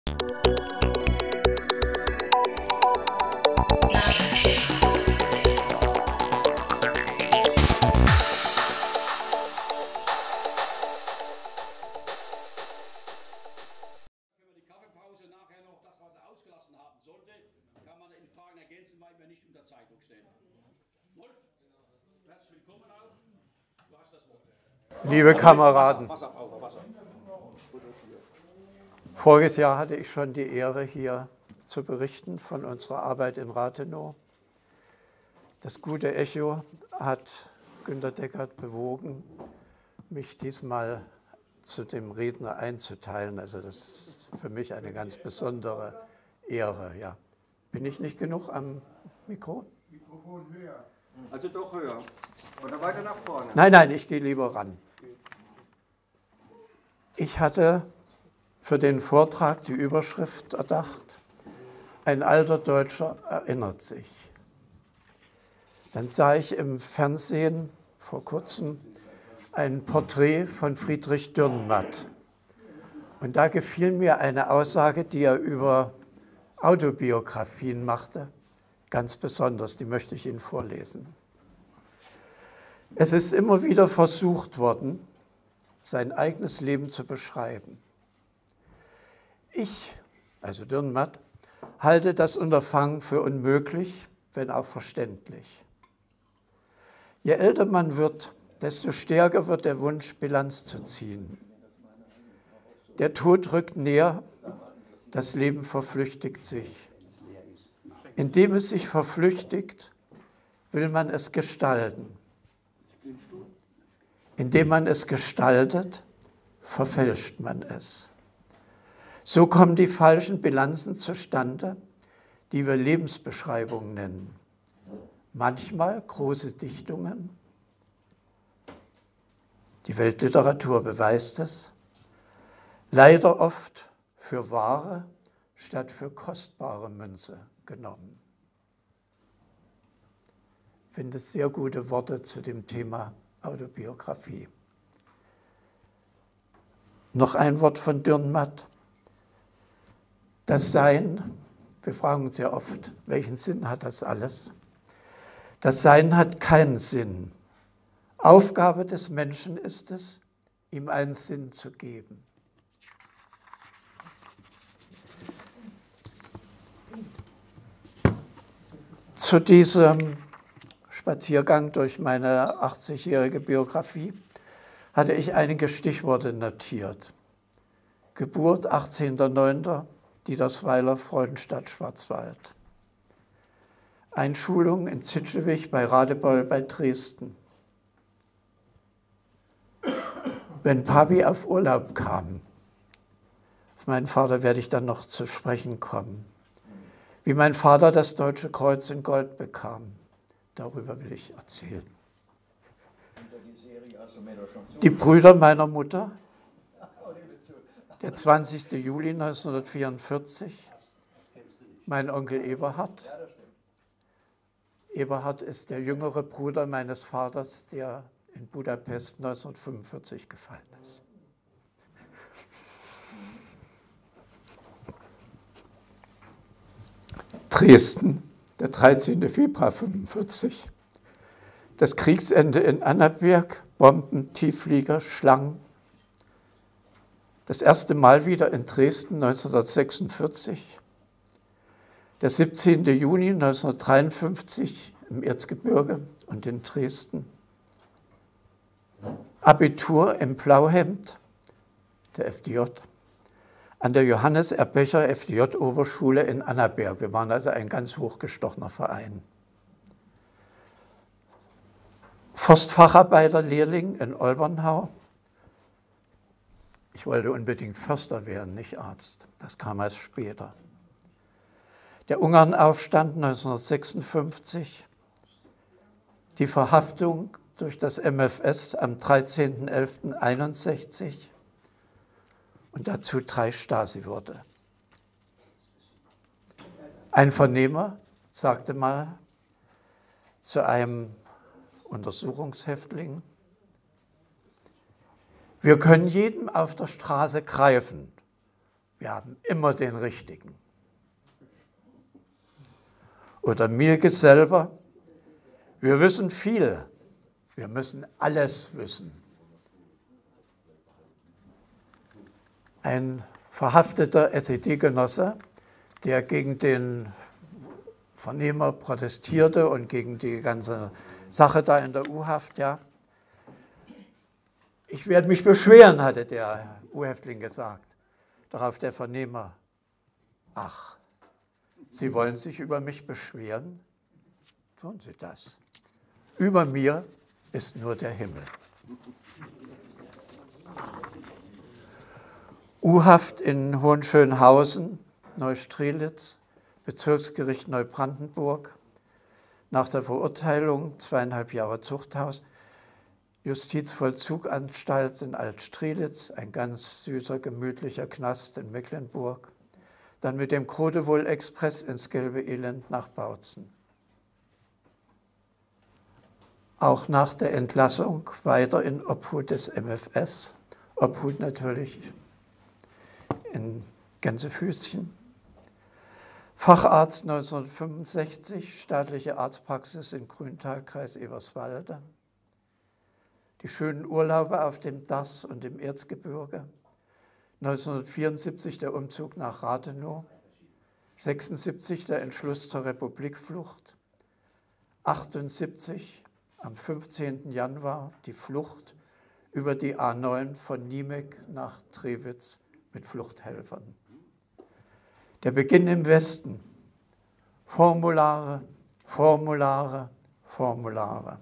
Liebe Kameraden, voriges Jahr hatte ich schon die Ehre, hier zu berichten von unserer Arbeit in Rathenow. Das gute Echo hat Günter Deckert bewogen, mich diesmal zu dem Redner einzuteilen. Also das ist für mich eine ganz besondere Ehre. Ja. Bin ich nicht genug am Mikro? Mikrofon höher. Also doch höher. Oder weiter nach vorne? Nein, ich gehe lieber ran. Ich hatte für den Vortrag die Überschrift erdacht: Ein alter Deutscher erinnert sich. Dann sah ich im Fernsehen vor kurzem ein Porträt von Friedrich Dürrenmatt. Und da gefiel mir eine Aussage, die er über Autobiografien machte, ganz besonders. Die möchte ich Ihnen vorlesen. Es ist immer wieder versucht worden, sein eigenes Leben zu beschreiben. Ich, also Dürrenmatt, halte das Unterfangen für unmöglich, wenn auch verständlich. Je älter man wird, desto stärker wird der Wunsch, Bilanz zu ziehen. Der Tod rückt näher, das Leben verflüchtigt sich. Indem es sich verflüchtigt, will man es gestalten. Indem man es gestaltet, verfälscht man es. So kommen die falschen Bilanzen zustande, die wir Lebensbeschreibungen nennen. Manchmal große Dichtungen. Die Weltliteratur beweist es. Leider oft für wahre statt für kostbare Münze genommen. Ich finde es sehr gute Worte zu dem Thema Autobiografie. Noch ein Wort von Dürrenmatt. Das Sein, wir fragen uns ja oft, welchen Sinn hat das alles? Das Sein hat keinen Sinn. Aufgabe des Menschen ist es, ihm einen Sinn zu geben. Zu diesem Spaziergang durch meine 80-jährige Biografie hatte ich einige Stichworte notiert. Geburt 18.09. Diedersweiler, Freudenstadt, Schwarzwald. Einschulung in Zitschewig bei Radebeul bei Dresden. Wenn Papi auf Urlaub kam, auf meinen Vater werde ich dann noch zu sprechen kommen, wie mein Vater das Deutsche Kreuz in Gold bekam. Darüber will ich erzählen. Die Brüder meiner Mutter, der 20. Juli 1944, mein Onkel Eberhard. Eberhard ist der jüngere Bruder meines Vaters, der in Budapest 1945 gefallen ist. Dresden, der 13. Februar 1945. Das Kriegsende in Annaberg, Bomben, Tiefflieger, Schlangen. Das erste Mal wieder in Dresden 1946. Der 17. Juni 1953 im Erzgebirge und in Dresden. Abitur im Blauhemd der FDJ an der Johannes Erbecher FDJ-Oberschule in Annaberg. Wir waren also ein ganz hochgestochener Verein. Forstfacharbeiter-Lehrling in Olbernhau. Ich wollte unbedingt Förster werden, nicht Arzt. Das kam erst später. Der Ungarnaufstand 1956. Die Verhaftung durch das MfS am 13.11.61 und dazu 3 Stasi-Worte. Ein Vernehmer sagte mal zu einem Untersuchungshäftling: Wir können jeden auf der Straße greifen, wir haben immer den Richtigen. Oder Mielke selber, wir wissen viel, wir müssen alles wissen. Ein verhafteter SED-Genosse, der gegen den Vernehmer protestierte und gegen die ganze Sache da in der U-Haft, ja. Ich werde mich beschweren, hatte der U-Häftling gesagt. Darauf der Vernehmer, ach, Sie wollen sich über mich beschweren? Tun Sie das. Über mir ist nur der Himmel. U-Haft in Hohenschönhausen, Neustrelitz, Bezirksgericht Neubrandenburg. Nach der Verurteilung 2,5 Jahre Zuchthaus, Justizvollzuganstalt in Alt-Strelitz, ein ganz süßer, gemütlicher Knast in Mecklenburg. Dann mit dem Grotewohl-Express ins gelbe Elend nach Bautzen. Auch nach der Entlassung weiter in Obhut des MfS, Obhut natürlich in Gänsefüßchen. Facharzt 1965, staatliche Arztpraxis in Grüntal, Kreis Eberswalde. Die schönen Urlaube auf dem Dass und im Erzgebirge. 1974 der Umzug nach Rathenow. 1976 der Entschluss zur Republikflucht. 1978 am 15. Januar die Flucht über die A9 von Niemek nach Trewitz mit Fluchthelfern. Der Beginn im Westen. Formulare, Formulare, Formulare.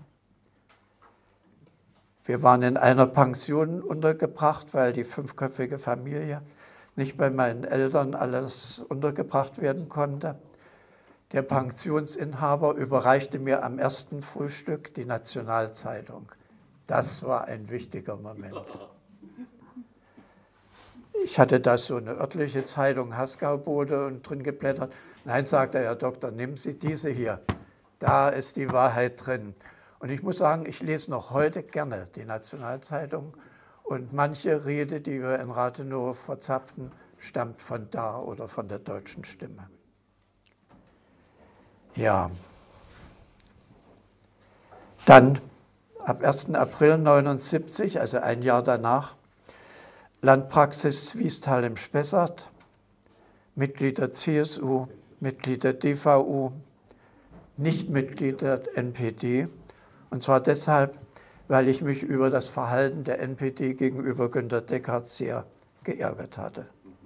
Wir waren in einer Pension untergebracht, weil die 5-köpfige Familie nicht bei meinen Eltern alles untergebracht werden konnte. Der Pensionsinhaber überreichte mir am ersten Frühstück die Nationalzeitung. Das war ein wichtiger Moment. Ich hatte da so eine örtliche Zeitung, Haßgaubote, und drin geblättert. Nein, sagte der Herr Doktor, nehmen Sie diese hier. Da ist die Wahrheit drin. Und ich muss sagen, ich lese noch heute gerne die Nationalzeitung. Und manche Rede, die wir in Rathenow verzapfen, stammt von da oder von der Deutschen Stimme. Ja. Dann ab 1. April 1979, also ein Jahr danach, Landpraxis Zwiestal im Spessart, Mitglied der CSU, Mitglied der DVU, nicht Mitglied der NPD. Und zwar deshalb, weil ich mich über das Verhalten der NPD gegenüber Günter Deckard sehr geärgert hatte.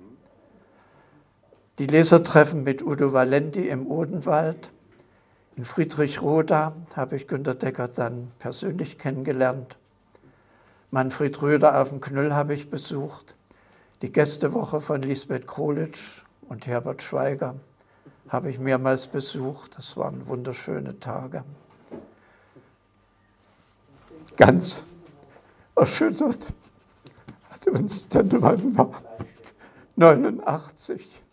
Die Lesertreffen mit Udo Valenti im Odenwald. In Friedrichroda habe ich Günter Deckard dann persönlich kennengelernt. Manfred Röder auf dem Knüll habe ich besucht. Die Gästewoche von Lisbeth Krolitsch und Herbert Schweiger habe ich mehrmals besucht. Das waren wunderschöne Tage. Ganz erschüttert hat uns der November 89.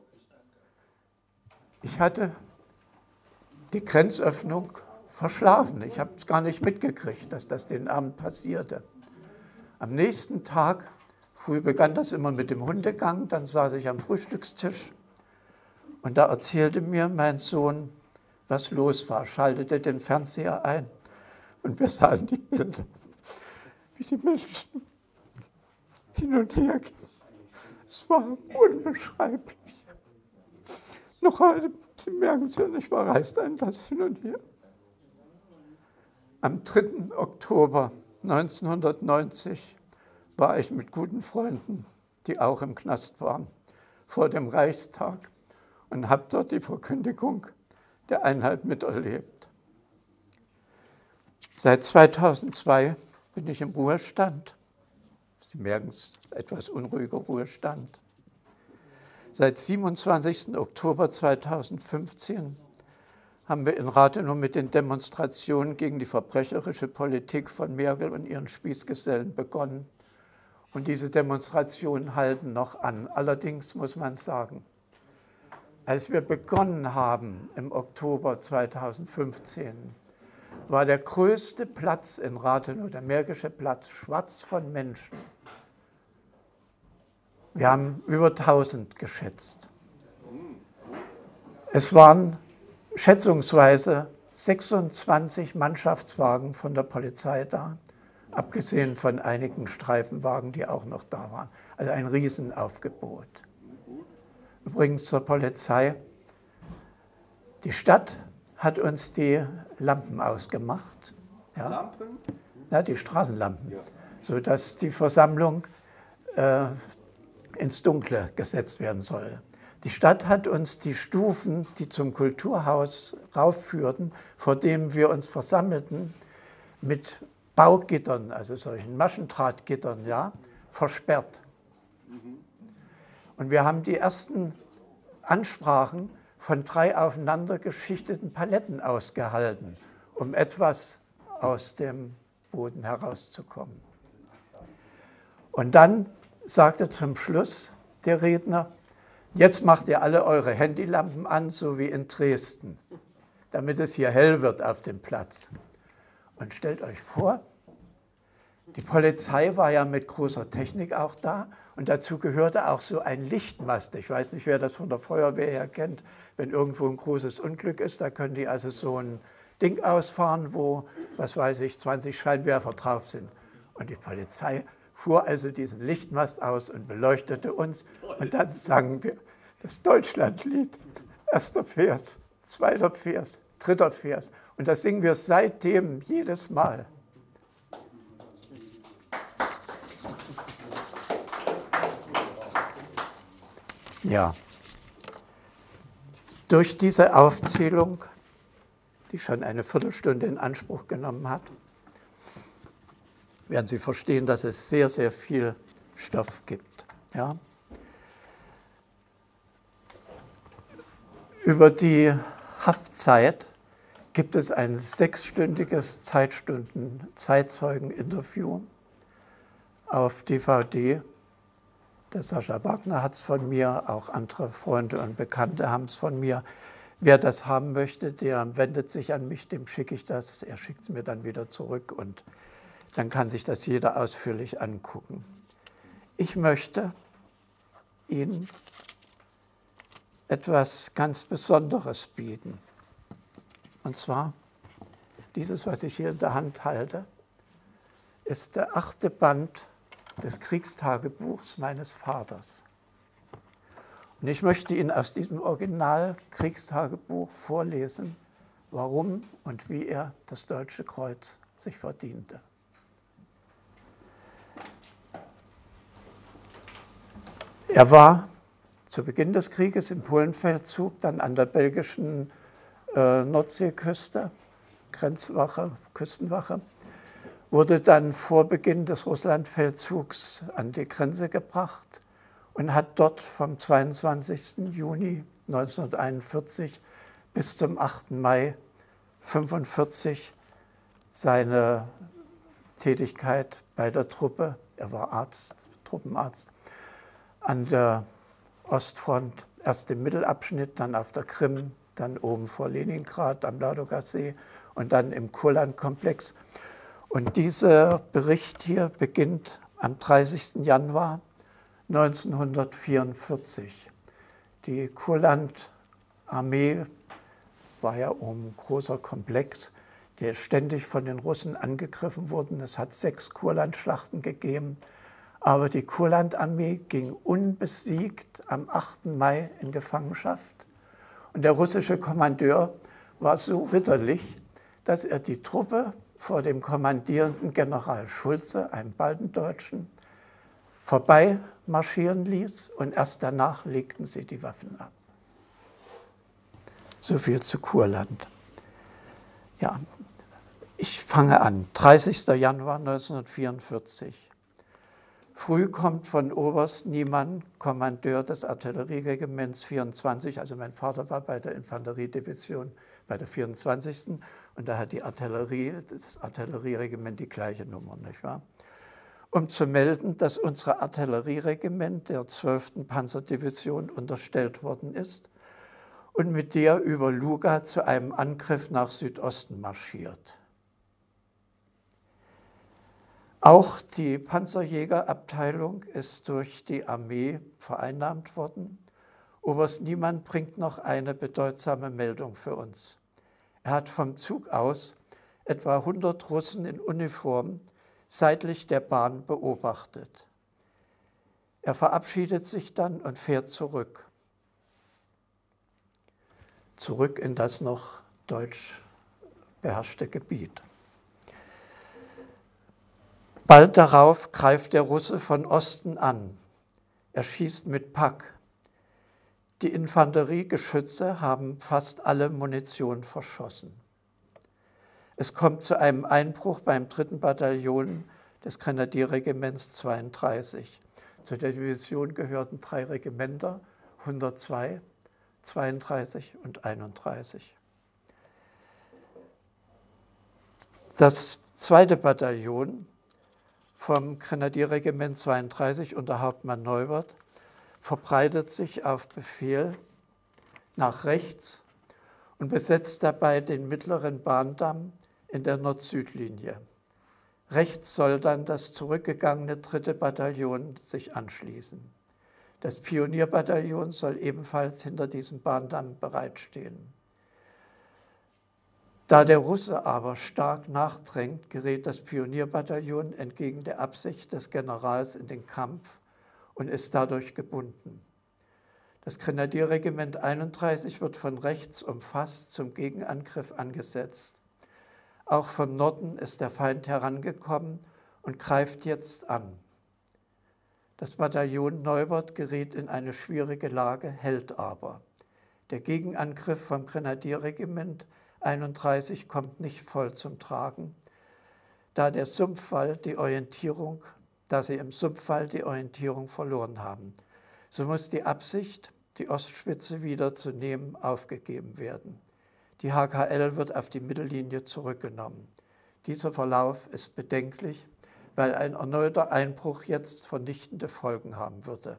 Ich hatte die Grenzöffnung verschlafen. Ich habe es gar nicht mitgekriegt, dass das den Abend passierte. Am nächsten Tag, früh begann das immer mit dem Hundegang, dann saß ich am Frühstückstisch und da erzählte mir mein Sohn, was los war, schaltete den Fernseher ein und wir sahen die Bilder, wie die Menschen hin und her gingen. Es war unbeschreiblich. Noch heute, Sie merken es ja nicht, reißt einen das hin und her. Am 3. Oktober 1990 war ich mit guten Freunden, die auch im Knast waren, vor dem Reichstag und habe dort die Verkündigung der Einheit miterlebt. Seit 2002 bin ich im Ruhestand. Sie merken es, etwas unruhiger Ruhestand. Seit 27. Oktober 2015 haben wir in Rathenow mit den Demonstrationen gegen die verbrecherische Politik von Merkel und ihren Spießgesellen begonnen. Und diese Demonstrationen halten noch an. Allerdings muss man sagen, als wir begonnen haben im Oktober 2015, war der größte Platz in Rathenow, der Märkische Platz, schwarz von Menschen. Wir haben über 1000 geschätzt. Es waren schätzungsweise 26 Mannschaftswagen von der Polizei da, abgesehen von einigen Streifenwagen, die auch noch da waren. Also ein Riesenaufgebot. Übrigens zur Polizei. Die Stadt hat uns die Lampen ausgemacht. Ja? Lampen? Ja, die Straßenlampen. Ja. Sodass die Versammlung ins Dunkle gesetzt werden soll. Die Stadt hat uns die Stufen, die zum Kulturhaus raufführten, vor dem wir uns versammelten, mit Baugittern, also solchen Maschendrahtgittern, ja, versperrt. Und wir haben die ersten Ansprachen von 3 aufeinander geschichteten Paletten ausgehalten, um etwas aus dem Boden herauszukommen. Und dann sagte zum Schluss der Redner: Jetzt macht ihr alle eure Handylampen an, so wie in Dresden, damit es hier hell wird auf dem Platz. Und stellt euch vor, die Polizei war ja mit großer Technik auch da und dazu gehörte auch so ein Lichtmast. Ich weiß nicht, wer das von der Feuerwehr her kennt. Wenn irgendwo ein großes Unglück ist, da können die also so ein Ding ausfahren, wo, was weiß ich, 20 Scheinwerfer drauf sind. Und die Polizei fuhr also diesen Lichtmast aus und beleuchtete uns. Und dann sangen wir das Deutschlandlied. 1. Vers, 2. Vers, 3. Vers. Und das singen wir seitdem jedes Mal. Ja, durch diese Aufzählung, die schon eine Viertelstunde in Anspruch genommen hat, werden Sie verstehen, dass es sehr, sehr viel Stoff gibt. Ja? Über die Haftzeit gibt es ein 6-stündiges Zeitzeugeninterview auf DVD. Der Sascha Wagner hat es von mir, auch andere Freunde und Bekannte haben es von mir. Wer das haben möchte, der wendet sich an mich, dem schicke ich das. Er schickt es mir dann wieder zurück und dann kann sich das jeder ausführlich angucken. Ich möchte Ihnen etwas ganz Besonderes bieten. Und zwar, dieses, was ich hier in der Hand halte, ist der 8. Band des Kriegstagebuchs meines Vaters. Und ich möchte Ihnen aus diesem Original-Kriegstagebuch vorlesen, warum und wie er das Deutsche Kreuz sich verdiente. Er war zu Beginn des Krieges im Polenfeldzug, dann an der belgischen Nordseeküste, Grenzwache, Küstenwache, wurde dann vor Beginn des Russlandfeldzugs an die Grenze gebracht und hat dort vom 22. Juni 1941 bis zum 8. Mai 1945 seine Tätigkeit bei der Truppe, er war Arzt, Truppenarzt, an der Ostfront, erst im Mittelabschnitt, dann auf der Krim, dann oben vor Leningrad am Ladoga-See und dann im Kurland-Komplex. Und dieser Bericht hier beginnt am 30. Januar 1944. Die Kurland-Armee war ja ein großer Komplex, der ständig von den Russen angegriffen wurde. Es hat 6 Kurland-Schlachten gegeben. Aber die Kurland-Armee ging unbesiegt am 8. Mai in Gefangenschaft. Und der russische Kommandeur war so ritterlich, dass er die Truppe vor dem kommandierenden General Schulze, einem Baltendeutschen, vorbei marschieren ließ und erst danach legten sie die Waffen ab. So viel zu Kurland. Ja, ich fange an. 30. Januar 1944. Früh kommt von Oberst Niemann, Kommandeur des Artillerieregiments 24, also mein Vater war bei der Infanteriedivision bei der 24. und da hat die Artillerie, das Artillerieregiment die gleiche Nummer, nicht wahr? Um zu melden, dass unser Artillerieregiment der 12. Panzerdivision unterstellt worden ist und mit der über Luga zu einem Angriff nach Südosten marschiert. Auch die Panzerjägerabteilung ist durch die Armee vereinnahmt worden. Oberst Niemann bringt noch eine bedeutsame Meldung für uns. Er hat vom Zug aus etwa 100 Russen in Uniform seitlich der Bahn beobachtet. Er verabschiedet sich dann und fährt zurück in das noch deutsch beherrschte Gebiet. Bald darauf greift der Russe von Osten an. Er schießt mit Pack. Die Infanteriegeschütze haben fast alle Munition verschossen. Es kommt zu einem Einbruch beim 3. Bataillon des Grenadierregiments 32. Zu der Division gehörten 3 Regimenter, 102, 32 und 31. Das 2. Bataillon vom Grenadierregiment 32 unter Hauptmann Neubert verbreitet sich auf Befehl nach rechts und besetzt dabei den mittleren Bahndamm in der Nord-Süd-Linie. Rechts soll dann das zurückgegangene 3. Bataillon sich anschließen. Das Pionierbataillon soll ebenfalls hinter diesem Bahndamm bereitstehen. Da der Russe aber stark nachdrängt, gerät das Pionierbataillon entgegen der Absicht des Generals in den Kampf und ist dadurch gebunden. Das Grenadierregiment 31 wird von rechts umfasst, zum Gegenangriff angesetzt. Auch vom Norden ist der Feind herangekommen und greift jetzt an. Das Bataillon Neubert gerät in eine schwierige Lage, hält aber. Der Gegenangriff vom Grenadierregiment 31 kommt nicht voll zum Tragen, da sie im Sumpfwall die Orientierung verloren haben. So muss die Absicht, die Ostspitze wieder zu nehmen, aufgegeben werden. Die HKL wird auf die Mittellinie zurückgenommen. Dieser Verlauf ist bedenklich, weil ein erneuter Einbruch jetzt vernichtende Folgen haben würde.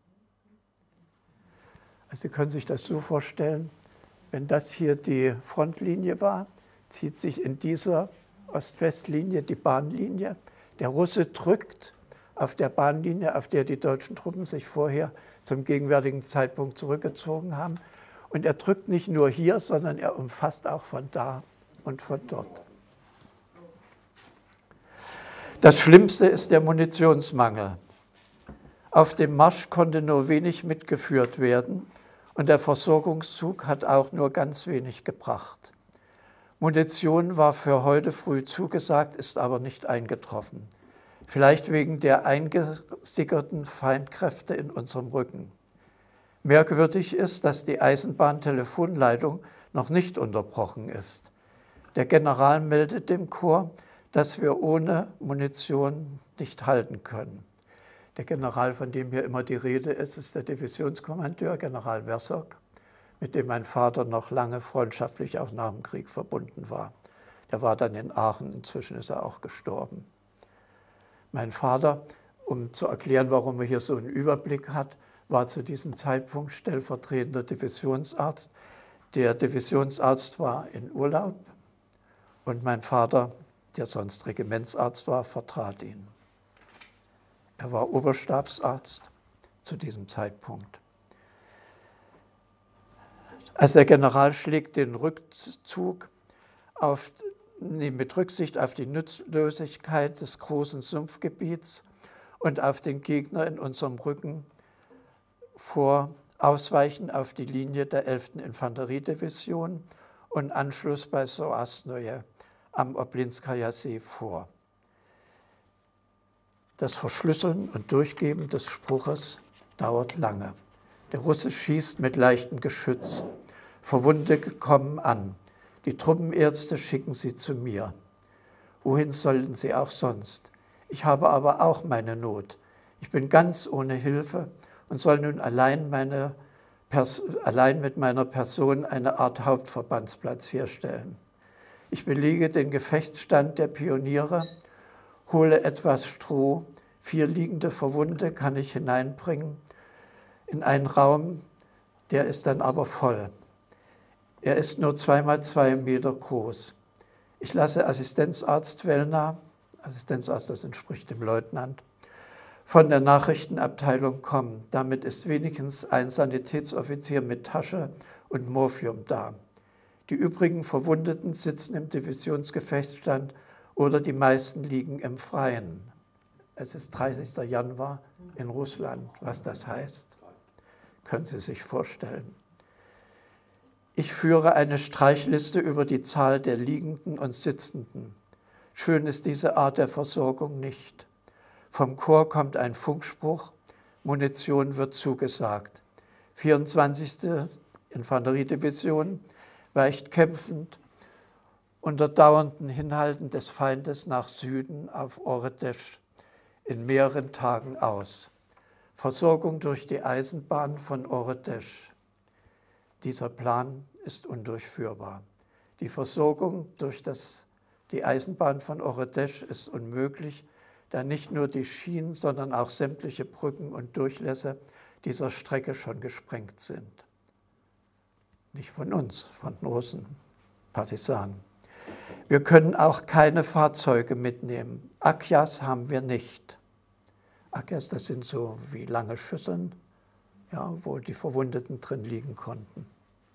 Also Sie können sich das so vorstellen, wenn das hier die Frontlinie war, zieht sich in dieser Ost-West-Linie die Bahnlinie. Der Russe drückt auf der Bahnlinie, auf der die deutschen Truppen sich vorher zum gegenwärtigen Zeitpunkt zurückgezogen haben. Und er drückt nicht nur hier, sondern er umfasst auch von da und von dort. Das Schlimmste ist der Munitionsmangel. Auf dem Marsch konnte nur wenig mitgeführt werden und der Versorgungszug hat auch nur ganz wenig gebracht. Munition war für heute früh zugesagt, ist aber nicht eingetroffen. Vielleicht wegen der eingesickerten Feindkräfte in unserem Rücken. Merkwürdig ist, dass die Eisenbahntelefonleitung noch nicht unterbrochen ist. Der General meldet dem Korps, dass wir ohne Munition nicht halten können. Der General, von dem hier immer die Rede ist, ist der Divisionskommandeur, General Wersock, mit dem mein Vater noch lange freundschaftlich auch nach dem Krieg verbunden war. Der war dann in Aachen, inzwischen ist er auch gestorben. Mein Vater, um zu erklären, warum er hier so einen Überblick hat, war zu diesem Zeitpunkt stellvertretender Divisionsarzt. Der Divisionsarzt war in Urlaub und mein Vater, der sonst Regimentsarzt war, vertrat ihn. Er war Oberstabsarzt zu diesem Zeitpunkt. Als der General schlägt den Rückzug mit Rücksicht auf die Nutzlosigkeit des großen Sumpfgebiets und auf den Gegner in unserem Rücken vor, ausweichen auf die Linie der 11. Infanteriedivision und Anschluss bei Soasnoje am Oblinskaja See vor. Das Verschlüsseln und Durchgeben des Spruches dauert lange. Der Russe schießt mit leichtem Geschütz. Verwundete kommen an. Die Truppenärzte schicken sie zu mir. Wohin sollen sie auch sonst? Ich habe aber auch meine Not. Ich bin ganz ohne Hilfe und soll nun allein mit meiner Person eine Art Hauptverbandsplatz herstellen. Ich belege den Gefechtsstand der Pioniere, hole etwas Stroh, 4 liegende Verwundete kann ich hineinbringen in einen Raum, der ist dann aber voll. Er ist nur 2 mal 2 Meter groß. Ich lasse Assistenzarzt Wellner Assistenzarzt, das entspricht dem Leutnant, von der Nachrichtenabteilung kommen. Damit ist wenigstens ein Sanitätsoffizier mit Tasche und Morphium da. Die übrigen Verwundeten sitzen im Divisionsgefechtsstand oder die meisten liegen im Freien. Es ist 30. Januar in Russland. Was das heißt, können Sie sich vorstellen. Ich führe eine Streichliste über die Zahl der Liegenden und Sitzenden. Schön ist diese Art der Versorgung nicht. Vom Korps kommt ein Funkspruch, Munition wird zugesagt. 24. Infanteriedivision weicht kämpfend unter dauerndem Hinhalten des Feindes nach Süden auf Oredesch in mehreren Tagen aus. Versorgung durch die Eisenbahn von Oredesch. Dieser Plan ist undurchführbar. Die Versorgung durch die Eisenbahn von Oredesch ist unmöglich, da nicht nur die Schienen, sondern auch sämtliche Brücken und Durchlässe dieser Strecke schon gesprengt sind. Nicht von uns, von den Russen, Partisanen. Wir können auch keine Fahrzeuge mitnehmen. Akjas haben wir nicht. Akjas, das sind so wie lange Schüsseln, ja, wo die Verwundeten drin liegen konnten.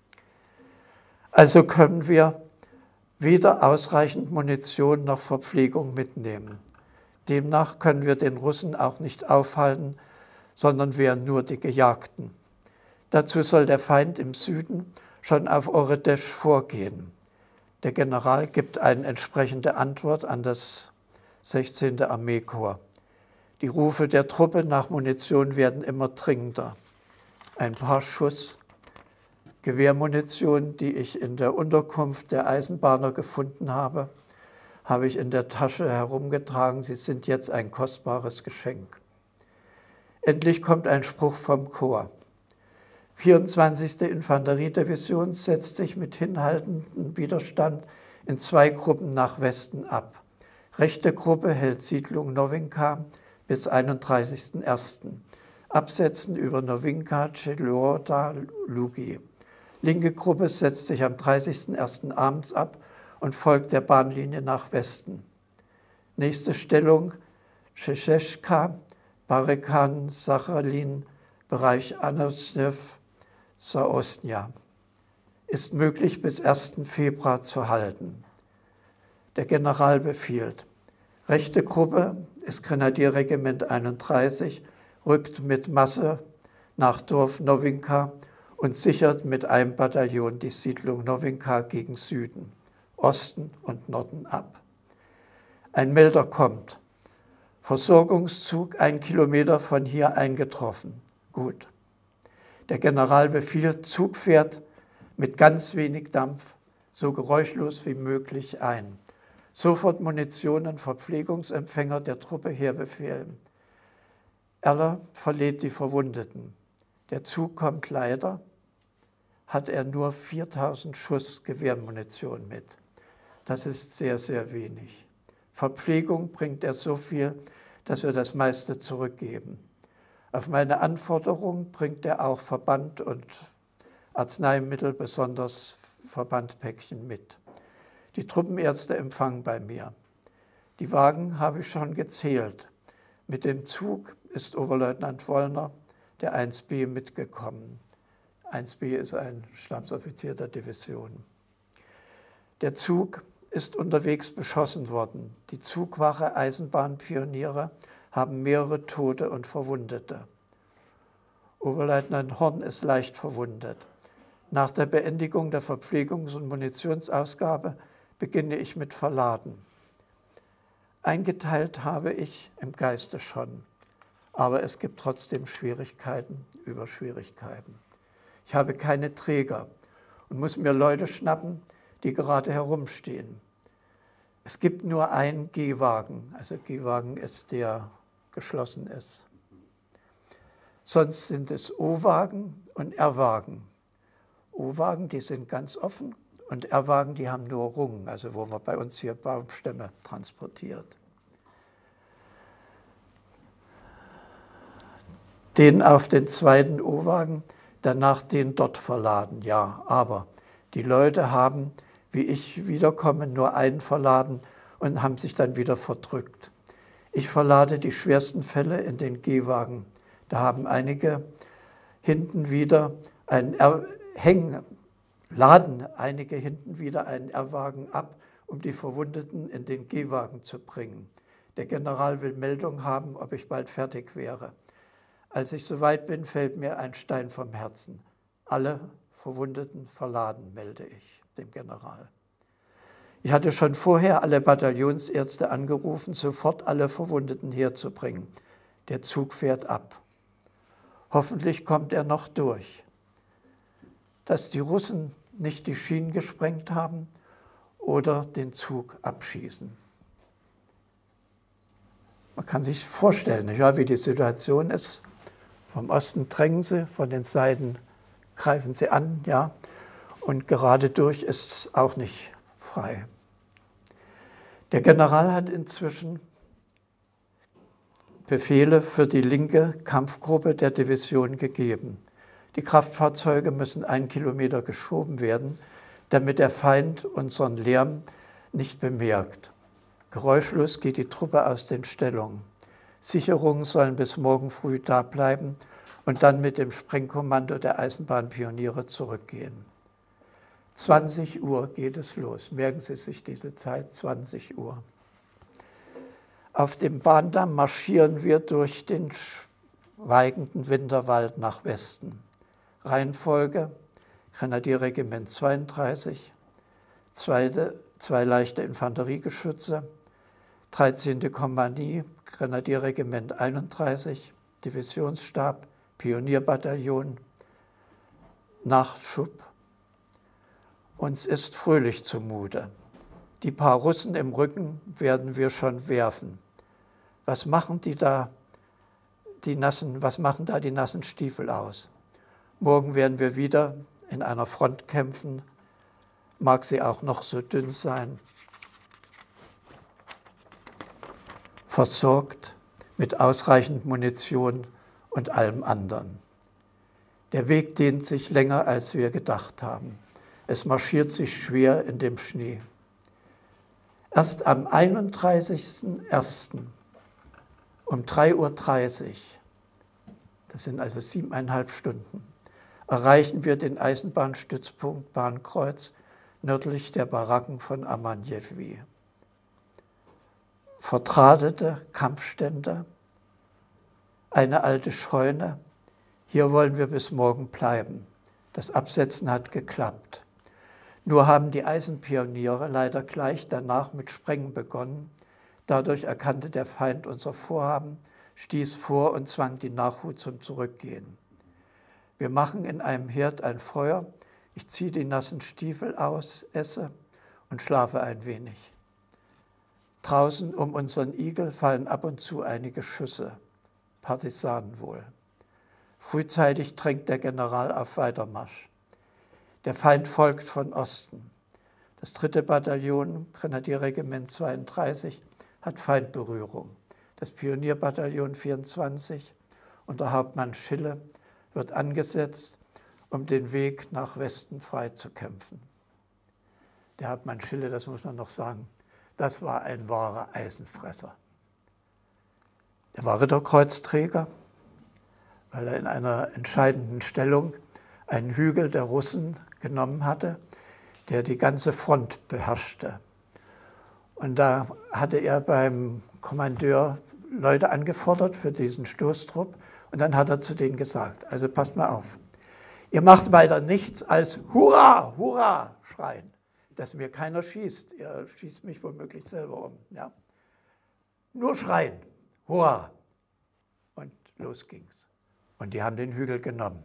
Also können wir weder ausreichend Munition noch Verpflegung mitnehmen. Demnach können wir den Russen auch nicht aufhalten, sondern wären nur die Gejagten. Dazu soll der Feind im Süden schon auf Oredesch vorgehen. Der General gibt eine entsprechende Antwort an das 16. Armeekorps. Die Rufe der Truppe nach Munition werden immer dringender. Ein paar Schuss Gewehrmunition, die ich in der Unterkunft der Eisenbahner gefunden habe ich in der Tasche herumgetragen. Sie sind jetzt ein kostbares Geschenk. Endlich kommt ein Spruch vom Korps. 24. Infanteriedivision setzt sich mit hinhaltendem Widerstand in 2 Gruppen nach Westen ab. Rechte Gruppe hält Siedlung Nowinka bis 31.01. Absetzen über Nowinka, Cheloda, Lugi. Linke Gruppe setzt sich am 30.01. abends ab und folgt der Bahnlinie nach Westen. Nächste Stellung, Tscheschka, Barekan, Sachalin, Bereich Anosnev, Saosnja. Ist möglich bis 1. Februar zu halten. Der General befiehlt. Rechte Gruppe ist Grenadierregiment 31, rückt mit Masse nach Dorf Nowinka und sichert mit einem Bataillon die Siedlung Nowinka gegen Süden, Osten und Norden ab. Ein Melder kommt. Versorgungszug 1 Kilometer von hier eingetroffen. Gut. Der General befiehlt, Zug fährt mit ganz wenig Dampf, so geräuschlos wie möglich ein. Sofort Munition und Verpflegungsempfänger der Truppe herbefehlen. Erler verlädt die Verwundeten. Der Zug kommt leider, hat er nur 4000 Schuss Gewehrmunition mit. Das ist sehr, sehr wenig. Verpflegung bringt er so viel, dass wir das meiste zurückgeben. Auf meine Anforderung bringt er auch Verband und Arzneimittel, besonders Verbandpäckchen mit. Die Truppenärzte empfangen bei mir. Die Wagen habe ich schon gezählt. Mit dem Zug ist Oberleutnant Wollner, der 1B, mitgekommen. 1B ist ein Stabsoffizier der Division. Der Zug ist unterwegs beschossen worden. Die Zugwache Eisenbahnpioniere haben mehrere Tote und Verwundete. Oberleutnant Horn ist leicht verwundet. Nach der Beendigung der Verpflegungs- und Munitionsausgabe beginne ich mit Verladen. Eingeteilt habe ich im Geiste schon, aber es gibt trotzdem Schwierigkeiten über Schwierigkeiten. Ich habe keine Träger und muss mir Leute schnappen, die gerade herumstehen. Es gibt nur einen Gehwagen, also Gehwagen ist der geschlossen ist. Sonst sind es O-Wagen und R-Wagen. O-Wagen, die sind ganz offen und R-Wagen, die haben nur Rungen, also wo man bei uns hier Baumstämme transportiert. Den auf den zweiten O-Wagen, danach den dort verladen, ja. Aber die Leute haben, wie ich wiederkomme, nur einen verladen und haben sich dann wieder verdrückt. Ich verlade die schwersten Fälle in den Gehwagen. Da haben einige hinten wieder laden einige hinten wieder einen R-Wagen ab, um die Verwundeten in den Gehwagen zu bringen. Der General will Meldung haben, ob ich bald fertig wäre. Als ich soweit bin, fällt mir ein Stein vom Herzen. Alle Verwundeten verladen, melde ich dem General. Ich hatte schon vorher alle Bataillonsärzte angerufen, sofort alle Verwundeten herzubringen. Der Zug fährt ab. Hoffentlich kommt er noch durch. Dass die Russen nicht die Schienen gesprengt haben oder den Zug abschießen. Man kann sich vorstellen, wie die Situation ist. Vom Osten drängen sie, von den Seiten greifen sie an, ja, und gerade durch ist auch nicht frei. Der General hat inzwischen Befehle für die linke Kampfgruppe der Division gegeben. Die Kraftfahrzeuge müssen 1 Kilometer geschoben werden, damit der Feind unseren Lärm nicht bemerkt. Geräuschlos geht die Truppe aus den Stellungen. Sicherungen sollen bis morgen früh da bleiben und dann mit dem Sprengkommando der Eisenbahnpioniere zurückgehen. 20 Uhr geht es los. Merken Sie sich diese Zeit, 20 Uhr. Auf dem Bahndamm marschieren wir durch den schweigenden Winterwald nach Westen. Reihenfolge: Grenadierregiment 32, zwei leichte Infanteriegeschütze, 13. Kompanie, Grenadierregiment 31, Divisionsstab, Pionierbataillon, Nachschub. Uns ist fröhlich zumute. Die paar Russen im Rücken werden wir schon werfen. Was machen da die nassen Stiefel aus? Morgen werden wir wieder in einer Front kämpfen, mag sie auch noch so dünn sein. Versorgt mit ausreichend Munition und allem anderen. Der Weg dehnt sich länger, als wir gedacht haben. Es marschiert sich schwer in dem Schnee. Erst am 31.01. um 3:30 Uhr, das sind also 7,5 Stunden, erreichen wir den Eisenbahnstützpunkt Bahnkreuz nördlich der Baracken von Amanjewi. Vertradete Kampfstände, eine alte Scheune. Hier wollen wir bis morgen bleiben. Das Absetzen hat geklappt. Nur haben die Eisenpioniere leider gleich danach mit Sprengen begonnen. Dadurch erkannte der Feind unser Vorhaben, stieß vor und zwang die Nachhut zum Zurückgehen. Wir machen in einem Herd ein Feuer. Ich ziehe die nassen Stiefel aus, esse und schlafe ein wenig. Draußen um unseren Igel fallen ab und zu einige Schüsse. Partisanen wohl. Frühzeitig drängt der General auf Weitermarsch. Der Feind folgt von Osten. Das 3. Bataillon, Grenadierregiment 32, hat Feindberührung. Das Pionierbataillon 24 unter Hauptmann Schille wird angesetzt, um den Weg nach Westen freizukämpfen. Der Hauptmann Schille, das muss man noch sagen, das war ein wahrer Eisenfresser. Er war Ritterkreuzträger, weil er in einer entscheidenden Stellung einen Hügel der Russen genommen hatte, der die ganze Front beherrschte. Und da hatte er beim Kommandeur Leute angefordert für diesen Stoßtrupp und dann hat er zu denen gesagt, also passt mal auf, ihr macht weiter nichts als Hurra, Hurra schreien, dass mir keiner schießt, ihr schießt mich womöglich selber um. Ja. Nur schreien, Hurra. Und los ging's. Und die haben den Hügel genommen.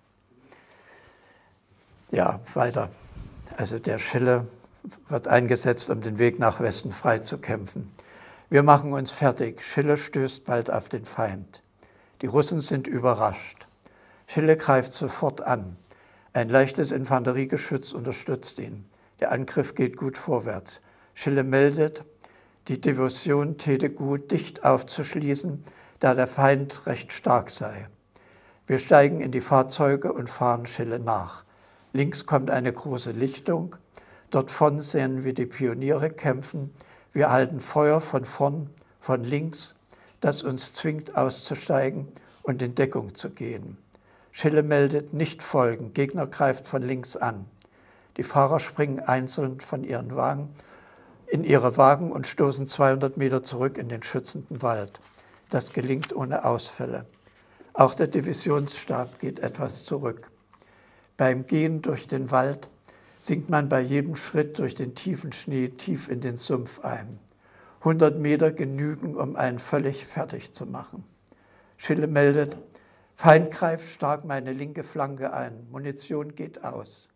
Ja, weiter. Also der Schille wird eingesetzt, um den Weg nach Westen freizukämpfen. Wir machen uns fertig. Schille stößt bald auf den Feind. Die Russen sind überrascht. Schille greift sofort an. Ein leichtes Infanteriegeschütz unterstützt ihn. Der Angriff geht gut vorwärts. Schille meldet, die Division täte gut, dicht aufzuschließen, da der Feind recht stark sei. Wir steigen in die Fahrzeuge und fahren Schille nach. Links kommt eine große Lichtung. Dort vorn sehen wir die Pioniere kämpfen. Wir erhalten Feuer von vorn, von links, das uns zwingt auszusteigen und in Deckung zu gehen. Schille meldet, nicht folgen, Gegner greift von links an. Die Fahrer springen einzeln von ihren Wagen in ihre Wagen und stoßen 200 Meter zurück in den schützenden Wald. Das gelingt ohne Ausfälle. Auch der Divisionsstab geht etwas zurück. Beim Gehen durch den Wald sinkt man bei jedem Schritt durch den tiefen Schnee tief in den Sumpf ein. 100 Meter genügen, um einen völlig fertig zu machen. Schille meldet, Feind greift stark meine linke Flanke ein. Munition geht aus.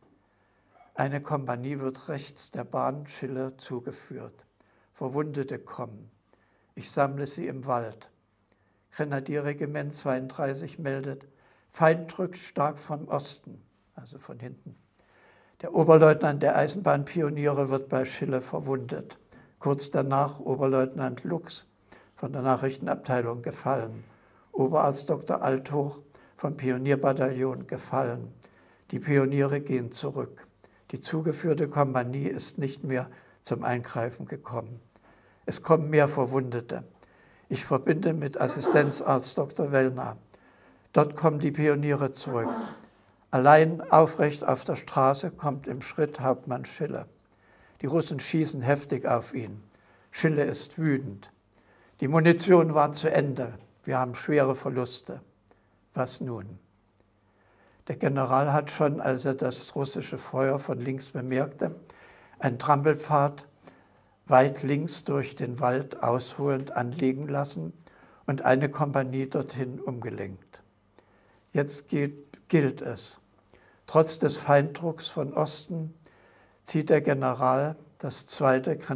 Eine Kompanie wird rechts der Bahn Schille zugeführt. Verwundete kommen. Ich sammle sie im Wald. Grenadierregiment 32 meldet, Feind drückt stark vom Osten, also von hinten. Der Oberleutnant der Eisenbahnpioniere wird bei Schille verwundet. Kurz danach Oberleutnant Lux von der Nachrichtenabteilung gefallen. Oberarzt Dr. Althoch vom Pionierbataillon gefallen. Die Pioniere gehen zurück. Die zugeführte Kompanie ist nicht mehr zum Eingreifen gekommen. Es kommen mehr Verwundete. Ich verbinde mit Assistenzarzt Dr. Wellner. Dort kommen die Pioniere zurück. Allein aufrecht auf der Straße kommt im Schritt Hauptmann Schille. Die Russen schießen heftig auf ihn. Schille ist wütend. Die Munition war zu Ende. Wir haben schwere Verluste. Was nun? Der General hat schon, als er das russische Feuer von links bemerkte, einen Trampelpfad weit links durch den Wald ausholend anlegen lassen und eine Kompanie dorthin umgelenkt. Jetzt gilt es. Trotz des Feinddrucks von Osten zieht der General das 2.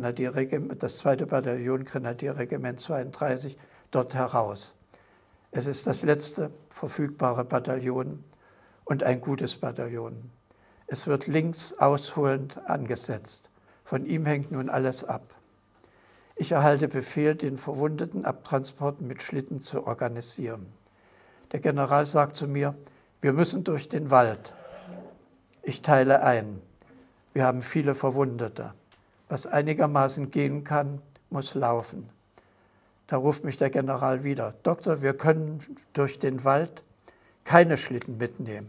Bataillon Grenadierregiment 32 dort heraus. Es ist das letzte verfügbare Bataillon und ein gutes Bataillon. Es wird links ausholend angesetzt. Von ihm hängt nun alles ab. Ich erhalte Befehl, den verwundeten Abtransport mit Schlitten zu organisieren. Der General sagt zu mir, wir müssen durch den Wald. Ich teile ein. Wir haben viele Verwundete. Was einigermaßen gehen kann, muss laufen. Da ruft mich der General wieder. Doktor, wir können durch den Wald keine Schlitten mitnehmen.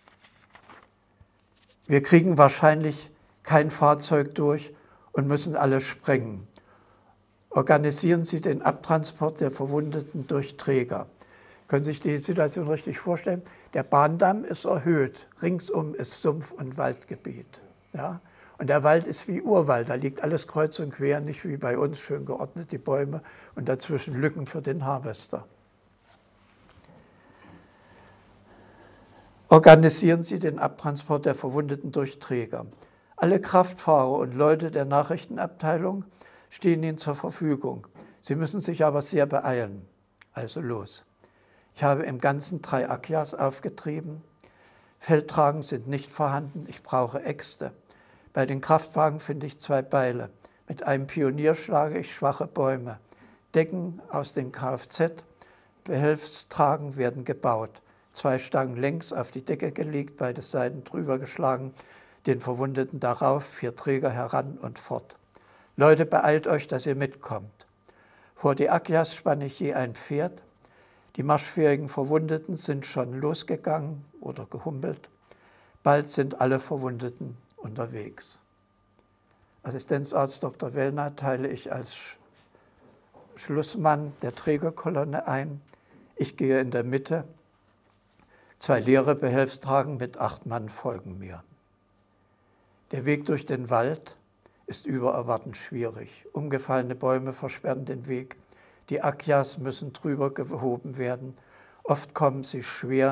Wir kriegen wahrscheinlich kein Fahrzeug durch und müssen alle sprengen. Organisieren Sie den Abtransport der Verwundeten durch Träger. Können Sie sich die Situation richtig vorstellen? Der Bahndamm ist erhöht, ringsum ist Sumpf- und Waldgebiet. Ja? Und der Wald ist wie Urwald, da liegt alles kreuz und quer, nicht wie bei uns, schön geordnet, die Bäume und dazwischen Lücken für den Harvester. Organisieren Sie den Abtransport der Verwundeten durch Träger. Alle Kraftfahrer und Leute der Nachrichtenabteilung stehen Ihnen zur Verfügung. Sie müssen sich aber sehr beeilen. Also los. Ich habe im Ganzen 3 Akias aufgetrieben. Feldtragen sind nicht vorhanden, ich brauche Äxte. Bei den Kraftwagen finde ich 2 Beile. Mit einem Pionier schlage ich schwache Bäume. Decken aus den Kfz-Behelfstragen werden gebaut. 2 Stangen längs auf die Decke gelegt, beide Seiten drüber geschlagen, den Verwundeten darauf, 4 Träger heran und fort. Leute, beeilt euch, dass ihr mitkommt. Vor die Akias spanne ich je ein Pferd. Die marschfähigen Verwundeten sind schon losgegangen oder gehumpelt. Bald sind alle Verwundeten unterwegs. Assistenzarzt Dr. Wellner teile ich als Schlussmann der Trägerkolonne ein. Ich gehe in der Mitte. 2 leere Behelfstragen mit 8 Mann folgen mir. Der Weg durch den Wald ist über Erwarten schwierig. Umgefallene Bäume versperren den Weg. Die Akias müssen drüber gehoben werden. Oft kommen sie schwer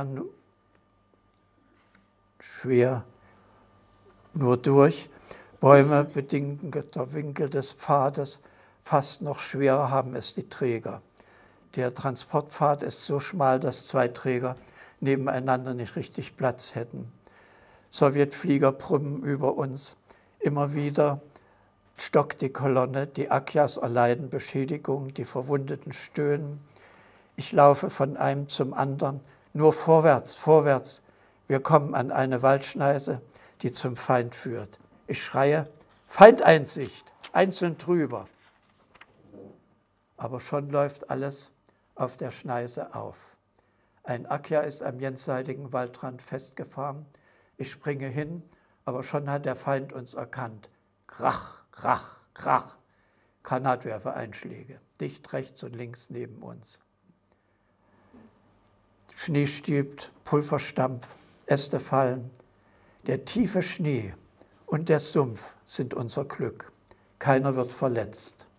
nur durch. Bäume bedingen der Winkel des Pfades. Fast noch schwerer haben es die Träger. Der Transportpfad ist so schmal, dass 2 Träger nebeneinander nicht richtig Platz hätten. Sowjetflieger brummen über uns. Immer wieder stockt die Kolonne, die Akias erleiden Beschädigung, die Verwundeten stöhnen. Ich laufe von einem zum anderen, nur vorwärts, vorwärts. Wir kommen an eine Waldschneise, die zum Feind führt. Ich schreie, Feindeinsicht! einzeln drüber. Aber schon läuft alles auf der Schneise auf. Ein Akja ist am jenseitigen Waldrand festgefahren. Ich springe hin, aber schon hat der Feind uns erkannt. Krach, krach, krach. Granatwerfereinschläge, dicht rechts und links neben uns. Schnee stiebt, Pulverstampf, Äste fallen. Der tiefe Schnee und der Sumpf sind unser Glück. Keiner wird verletzt.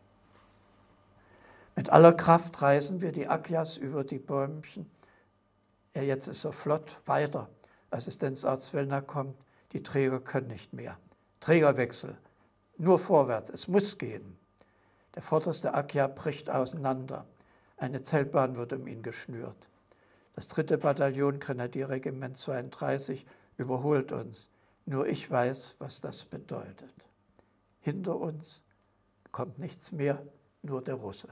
Mit aller Kraft reißen wir die Akjas über die Bäumchen. Ja, jetzt ist er flott, weiter. Assistenzarzt Wellner kommt, die Träger können nicht mehr. Trägerwechsel, nur vorwärts, es muss gehen. Der vorderste Akja bricht auseinander. Eine Zeltbahn wird um ihn geschnürt. Das 3. Bataillon Grenadierregiment 32 überholt uns. Nur ich weiß, was das bedeutet. Hinter uns kommt nichts mehr, nur der Russe.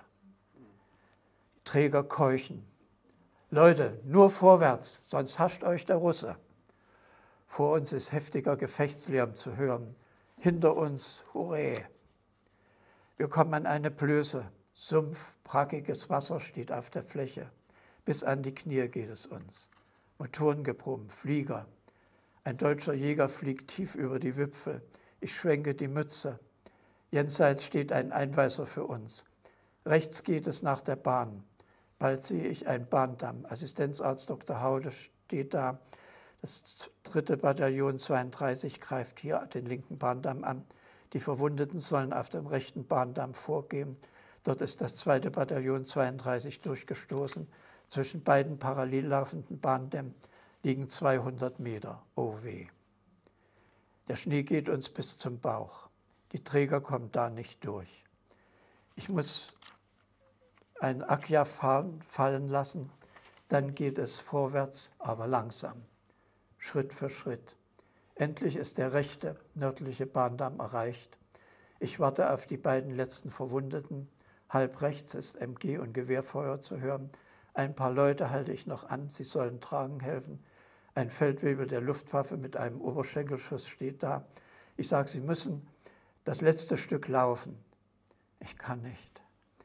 Die Träger keuchen. Leute, nur vorwärts, sonst hascht euch der Russe. Vor uns ist heftiger Gefechtslärm zu hören. Hinter uns, hurrä! Wir kommen an eine Blöße. Sumpf, brackiges Wasser steht auf der Fläche. Bis an die Knie geht es uns. Motorengebrumm, Flieger. Ein deutscher Jäger fliegt tief über die Wipfel. Ich schwenke die Mütze. Jenseits steht ein Einweiser für uns. Rechts geht es nach der Bahn. Bald sehe ich einen Bahndamm. Assistenzarzt Dr. Haude steht da. Das 3. Bataillon 32 greift hier den linken Bahndamm an. Die Verwundeten sollen auf dem rechten Bahndamm vorgehen. Dort ist das 2. Bataillon 32 durchgestoßen. Zwischen beiden parallel laufenden Bahndämmen liegen 200 Meter. Oh weh. Der Schnee geht uns bis zum Bauch. Die Träger kommen da nicht durch. Ich muss ein Akja fallen lassen. Dann geht es vorwärts, aber langsam. Schritt für Schritt. Endlich ist der rechte, nördliche Bahndamm erreicht. Ich warte auf die beiden letzten Verwundeten. Halb rechts ist MG und Gewehrfeuer zu hören. Ein paar Leute halte ich noch an, sie sollen tragen helfen. Ein Feldwebel der Luftwaffe mit einem Oberschenkelschuss steht da. Ich sage, sie müssen das letzte Stück laufen. Ich kann nicht.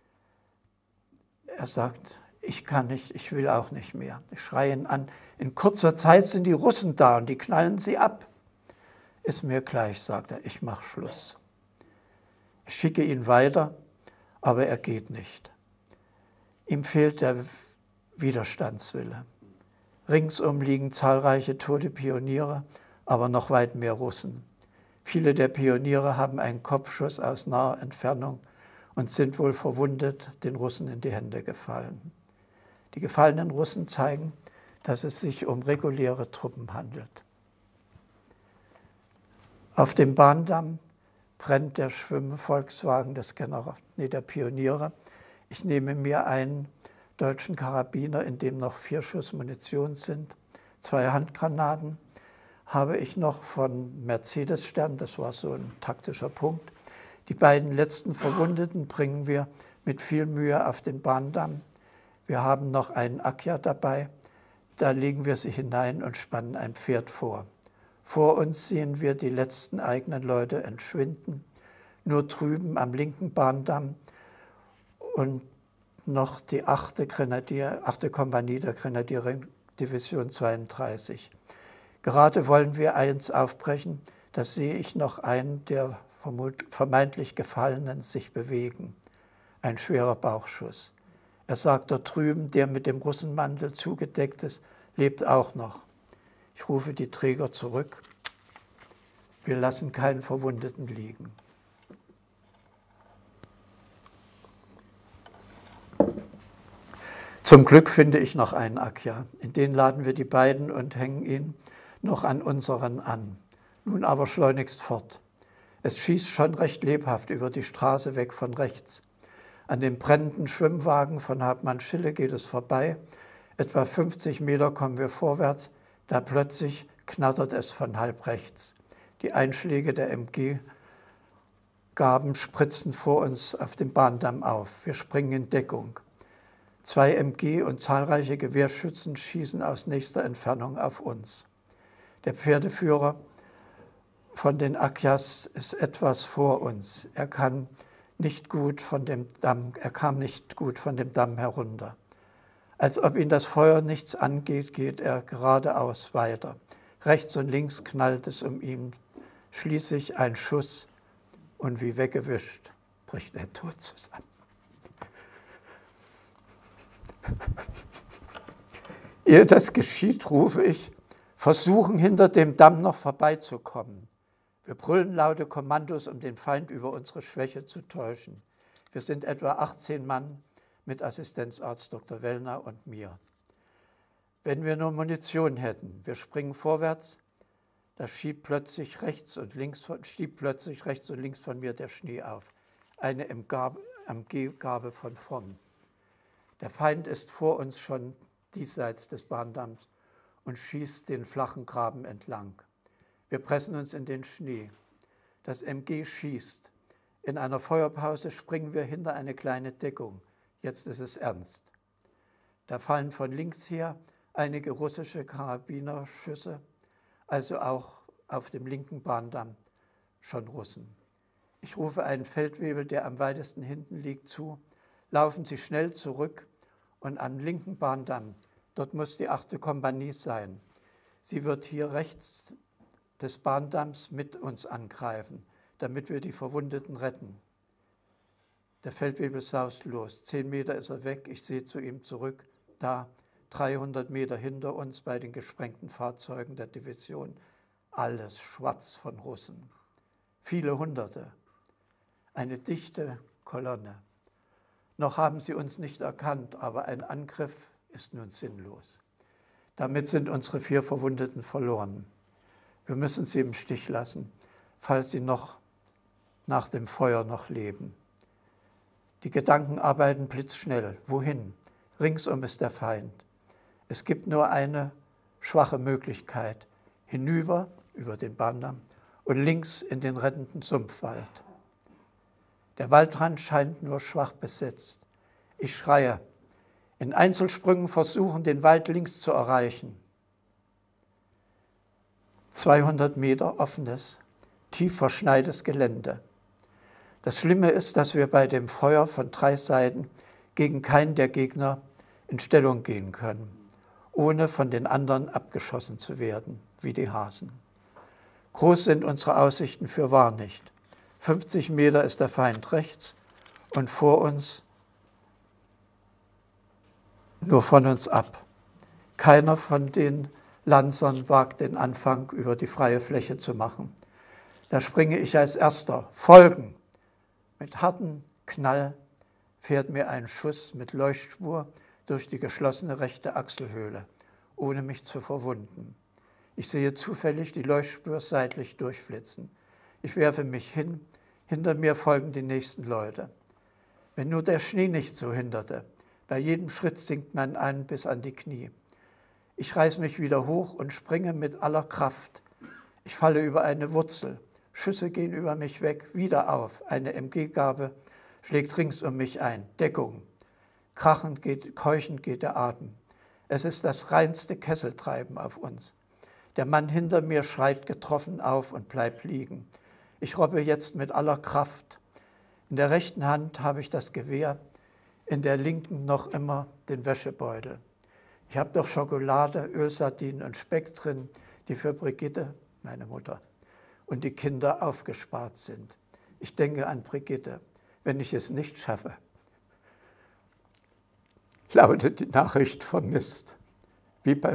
Er sagt, ich kann nicht, ich will auch nicht mehr. Ich schreie ihn an, in kurzer Zeit sind die Russen da und die knallen sie ab. Ist mir gleich, sagt er, ich mache Schluss. Ich schicke ihn weiter, aber er geht nicht. Ihm fehlt der Widerstandswille. Ringsum liegen zahlreiche tote Pioniere, aber noch weit mehr Russen. Viele der Pioniere haben einen Kopfschuss aus naher Entfernung und sind wohl verwundet den Russen in die Hände gefallen. Die gefallenen Russen zeigen, dass es sich um reguläre Truppen handelt. Auf dem Bahndamm brennt der Schwimm-Volkswagen der Pioniere. Ich nehme mir einen deutschen Karabiner, in dem noch 4 Schuss Munition sind, 2 Handgranaten, habe ich noch von Mercedes-Stern, das war so ein taktischer Punkt. Die beiden letzten Verwundeten bringen wir mit viel Mühe auf den Bahndamm. Wir haben noch einen Akja dabei, da legen wir sie hinein und spannen ein Pferd vor. Vor uns sehen wir die letzten eigenen Leute entschwinden, nur drüben am linken Bahndamm und noch die 8. Kompanie der Grenadierdivision 32. Gerade wollen wir eins aufbrechen, da sehe ich noch einen der vermeintlich Gefallenen sich bewegen. Ein schwerer Bauchschuss. Er sagt, dort drüben, der mit dem Russenmantel zugedeckt ist, lebt auch noch. Ich rufe die Träger zurück. Wir lassen keinen Verwundeten liegen. Zum Glück finde ich noch einen Akja. In den laden wir die beiden und hängen ihn noch an unseren an. Nun aber schleunigst fort. Es schießt schon recht lebhaft über die Straße weg von rechts. An dem brennenden Schwimmwagen von Hauptmann Schille geht es vorbei. Etwa 50 Meter kommen wir vorwärts, da plötzlich knattert es von halb rechts. Die Einschläge der MG-Gaben spritzen vor uns auf dem Bahndamm auf. Wir springen in Deckung. 2 MG und zahlreiche Gewehrschützen schießen aus nächster Entfernung auf uns. Der Pferdeführer von den Akyas ist etwas vor uns. Er kam nicht gut von dem Damm herunter. Als ob ihn das Feuer nichts angeht, geht er geradeaus weiter. Rechts und links knallt es um ihn. Schließlich ein Schuss und wie weggewischt bricht er tot zusammen. Ehe das geschieht, rufe ich, versuchen hinter dem Damm noch vorbeizukommen. Wir brüllen laute Kommandos, um den Feind über unsere Schwäche zu täuschen. Wir sind etwa 18 Mann mit Assistenzarzt Dr. Wellner und mir. Wenn wir nur Munition hätten, wir springen vorwärts, da schiebt plötzlich rechts und links von mir der Schnee auf. Eine MG-Gabe von vorn. Der Feind ist vor uns schon diesseits des Bahndamms und schießt den flachen Graben entlang. Wir pressen uns in den Schnee. Das MG schießt. In einer Feuerpause springen wir hinter eine kleine Deckung. Jetzt ist es ernst. Da fallen von links her einige russische Karabinerschüsse, also auch auf dem linken Bahndamm schon Russen. Ich rufe einen Feldwebel, der am weitesten hinten liegt, zu. Laufen Sie schnell zurück und am linken Bahndamm, dort muss die 8. Kompanie sein. Sie wird hier rechts des Bahndamms mit uns angreifen, damit wir die Verwundeten retten. Der Feldwebel saust los. 10 Meter ist er weg. Ich sehe zu ihm zurück. Da, 300 Meter hinter uns bei den gesprengten Fahrzeugen der Division. Alles schwarz von Russen. Viele Hunderte. Eine dichte Kolonne. Noch haben sie uns nicht erkannt, aber ein Angriff ist nun sinnlos. Damit sind unsere 4 Verwundeten verloren. Wir müssen sie im Stich lassen, falls sie noch nach dem Feuer noch leben. Die Gedanken arbeiten blitzschnell. Wohin? Ringsum ist der Feind. Es gibt nur eine schwache Möglichkeit. Hinüber, über den Bahndamm, und links in den rettenden Sumpfwald. Der Waldrand scheint nur schwach besetzt. Ich schreie. In Einzelsprüngen versuchen, den Wald links zu erreichen. 200 Meter offenes, tief verschneites Gelände. Das Schlimme ist, dass wir bei dem Feuer von 3 Seiten gegen keinen der Gegner in Stellung gehen können, ohne von den anderen abgeschossen zu werden, wie die Hasen. Groß sind unsere Aussichten fürwahr nicht. 50 Meter ist der Feind rechts und vor uns nur von uns ab. Keiner von den Lansern wagt den Anfang, über die freie Fläche zu machen. Da springe ich als Erster. Folgen! Mit hartem Knall fährt mir ein Schuss mit Leuchtspur durch die geschlossene rechte Achselhöhle, ohne mich zu verwunden. Ich sehe zufällig die Leuchtspur seitlich durchflitzen. Ich werfe mich hin, hinter mir folgen die nächsten Leute. Wenn nur der Schnee nicht so hinderte, bei jedem Schritt sinkt man ein bis an die Knie. Ich reiß mich wieder hoch und springe mit aller Kraft. Ich falle über eine Wurzel. Schüsse gehen über mich weg, wieder auf. Eine MG-Gabe schlägt rings um mich ein. Deckung. Keuchend geht der Atem. Es ist das reinste Kesseltreiben auf uns. Der Mann hinter mir schreit getroffen auf und bleibt liegen. Ich robbe jetzt mit aller Kraft. In der rechten Hand habe ich das Gewehr, in der linken noch immer den Wäschebeutel. Ich habe doch Schokolade, Ölsardinen und Speck drin, die für Brigitte, meine Mutter, und die Kinder aufgespart sind. Ich denke an Brigitte, wenn ich es nicht schaffe. Lautet die Nachricht vermisst, wie bei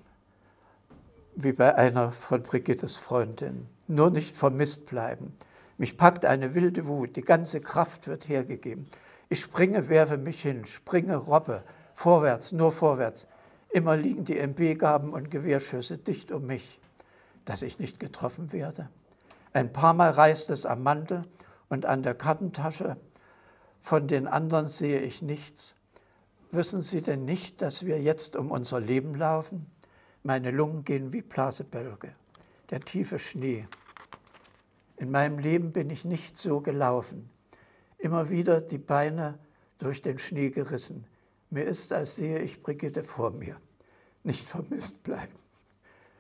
einer von Brigittes Freundinnen. Nur nicht vermisst bleiben. Mich packt eine wilde Wut, die ganze Kraft wird hergegeben. Ich springe, werfe mich hin, springe, robbe, vorwärts, nur vorwärts. Immer liegen die MB-Gaben und Gewehrschüsse dicht um mich, dass ich nicht getroffen werde. Ein paar Mal reißt es am Mantel und an der Kartentasche. Von den anderen sehe ich nichts. Wissen Sie denn nicht, dass wir jetzt um unser Leben laufen? Meine Lungen gehen wie Blasebälge. Der tiefe Schnee. In meinem Leben bin ich nicht so gelaufen. Immer wieder die Beine durch den Schnee gerissen. Mir ist, als sehe ich Brigitte vor mir. Nicht vermisst bleiben.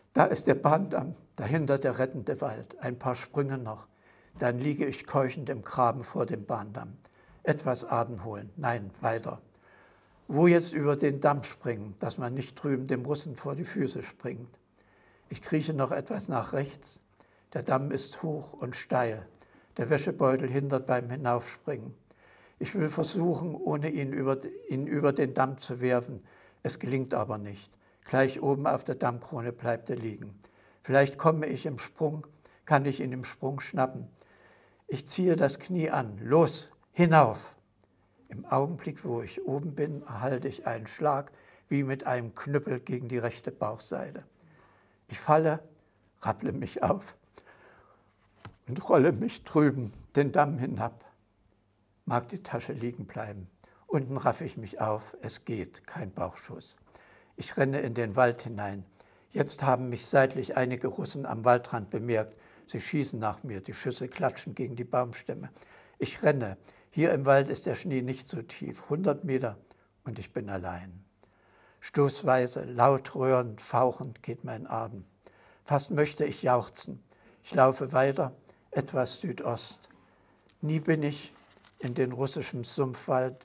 Da ist der Bahndamm, dahinter der rettende Wald, ein paar Sprünge noch. Dann liege ich keuchend im Graben vor dem Bahndamm. Etwas Atem holen, nein, weiter. Wo jetzt über den Damm springen, dass man nicht drüben dem Russen vor die Füße springt. Ich krieche noch etwas nach rechts. Der Damm ist hoch und steil. Der Wäschebeutel hindert beim Hinaufspringen. Ich will versuchen, ohne ihn über den Damm zu werfen. Es gelingt aber nicht. Gleich oben auf der Dammkrone bleibt er liegen. Vielleicht komme ich im Sprung, kann ich ihn im Sprung schnappen. Ich ziehe das Knie an. Los, hinauf! Im Augenblick, wo ich oben bin, erhalte ich einen Schlag wie mit einem Knüppel gegen die rechte Bauchseite. Ich falle, rapple mich auf und rolle mich drüben den Damm hinab. Mag die Tasche liegen bleiben. Unten raffe ich mich auf. Es geht, kein Bauchschuss. Ich renne in den Wald hinein. Jetzt haben mich seitlich einige Russen am Waldrand bemerkt. Sie schießen nach mir, die Schüsse klatschen gegen die Baumstämme. Ich renne. Hier im Wald ist der Schnee nicht so tief, 100 Meter, und ich bin allein. Stoßweise, laut röhrend, fauchend geht mein Atem. Fast möchte ich jauchzen. Ich laufe weiter, etwas Südost. Nie bin ich dem russischen Sumpfwald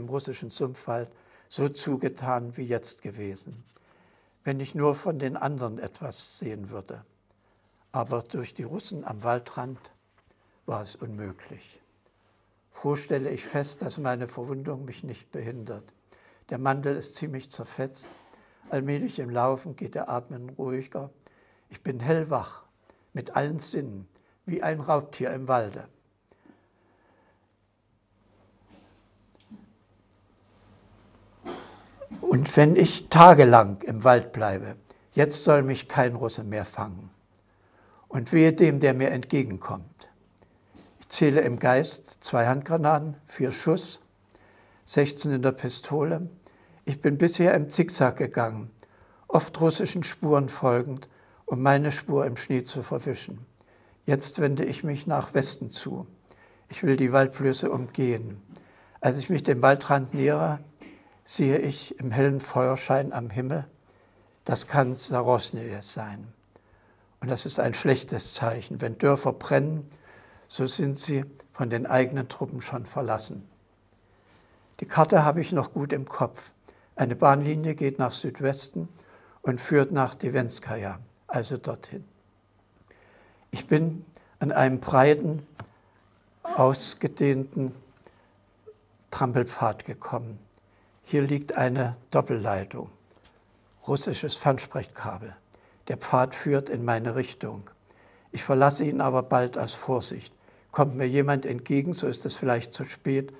so zugetan wie jetzt gewesen. Wenn ich nur von den anderen etwas sehen würde. Aber durch die Russen am Waldrand war es unmöglich. Froh stelle ich fest, dass meine Verwundung mich nicht behindert. Der Mantel ist ziemlich zerfetzt. Allmählich im Laufen geht der Atmen ruhiger. Ich bin hellwach, mit allen Sinnen, wie ein Raubtier im Walde. Und wenn ich tagelang im Wald bleibe, jetzt soll mich kein Russe mehr fangen. Und wehe dem, der mir entgegenkommt. Ich zähle im Geist 2 Handgranaten, 4 Schuss, 16 in der Pistole. Ich bin bisher im Zickzack gegangen, oft russischen Spuren folgend, um meine Spur im Schnee zu verwischen. Jetzt wende ich mich nach Westen zu. Ich will die Waldblöße umgehen. Als ich mich dem Waldrand nähere, sehe ich im hellen Feuerschein am Himmel, das kann Sarosnje sein. Und das ist ein schlechtes Zeichen. Wenn Dörfer brennen, so sind sie von den eigenen Truppen schon verlassen. Die Karte habe ich noch gut im Kopf. Eine Bahnlinie geht nach Südwesten und führt nach Divenskaja, also dorthin. Ich bin an einem breiten, ausgedehnten Trampelpfad gekommen. Hier liegt eine Doppelleitung, russisches Fernsprechkabel. Der Pfad führt in meine Richtung. Ich verlasse ihn aber bald aus Vorsicht. Kommt mir jemand entgegen, so ist es vielleicht zu spät,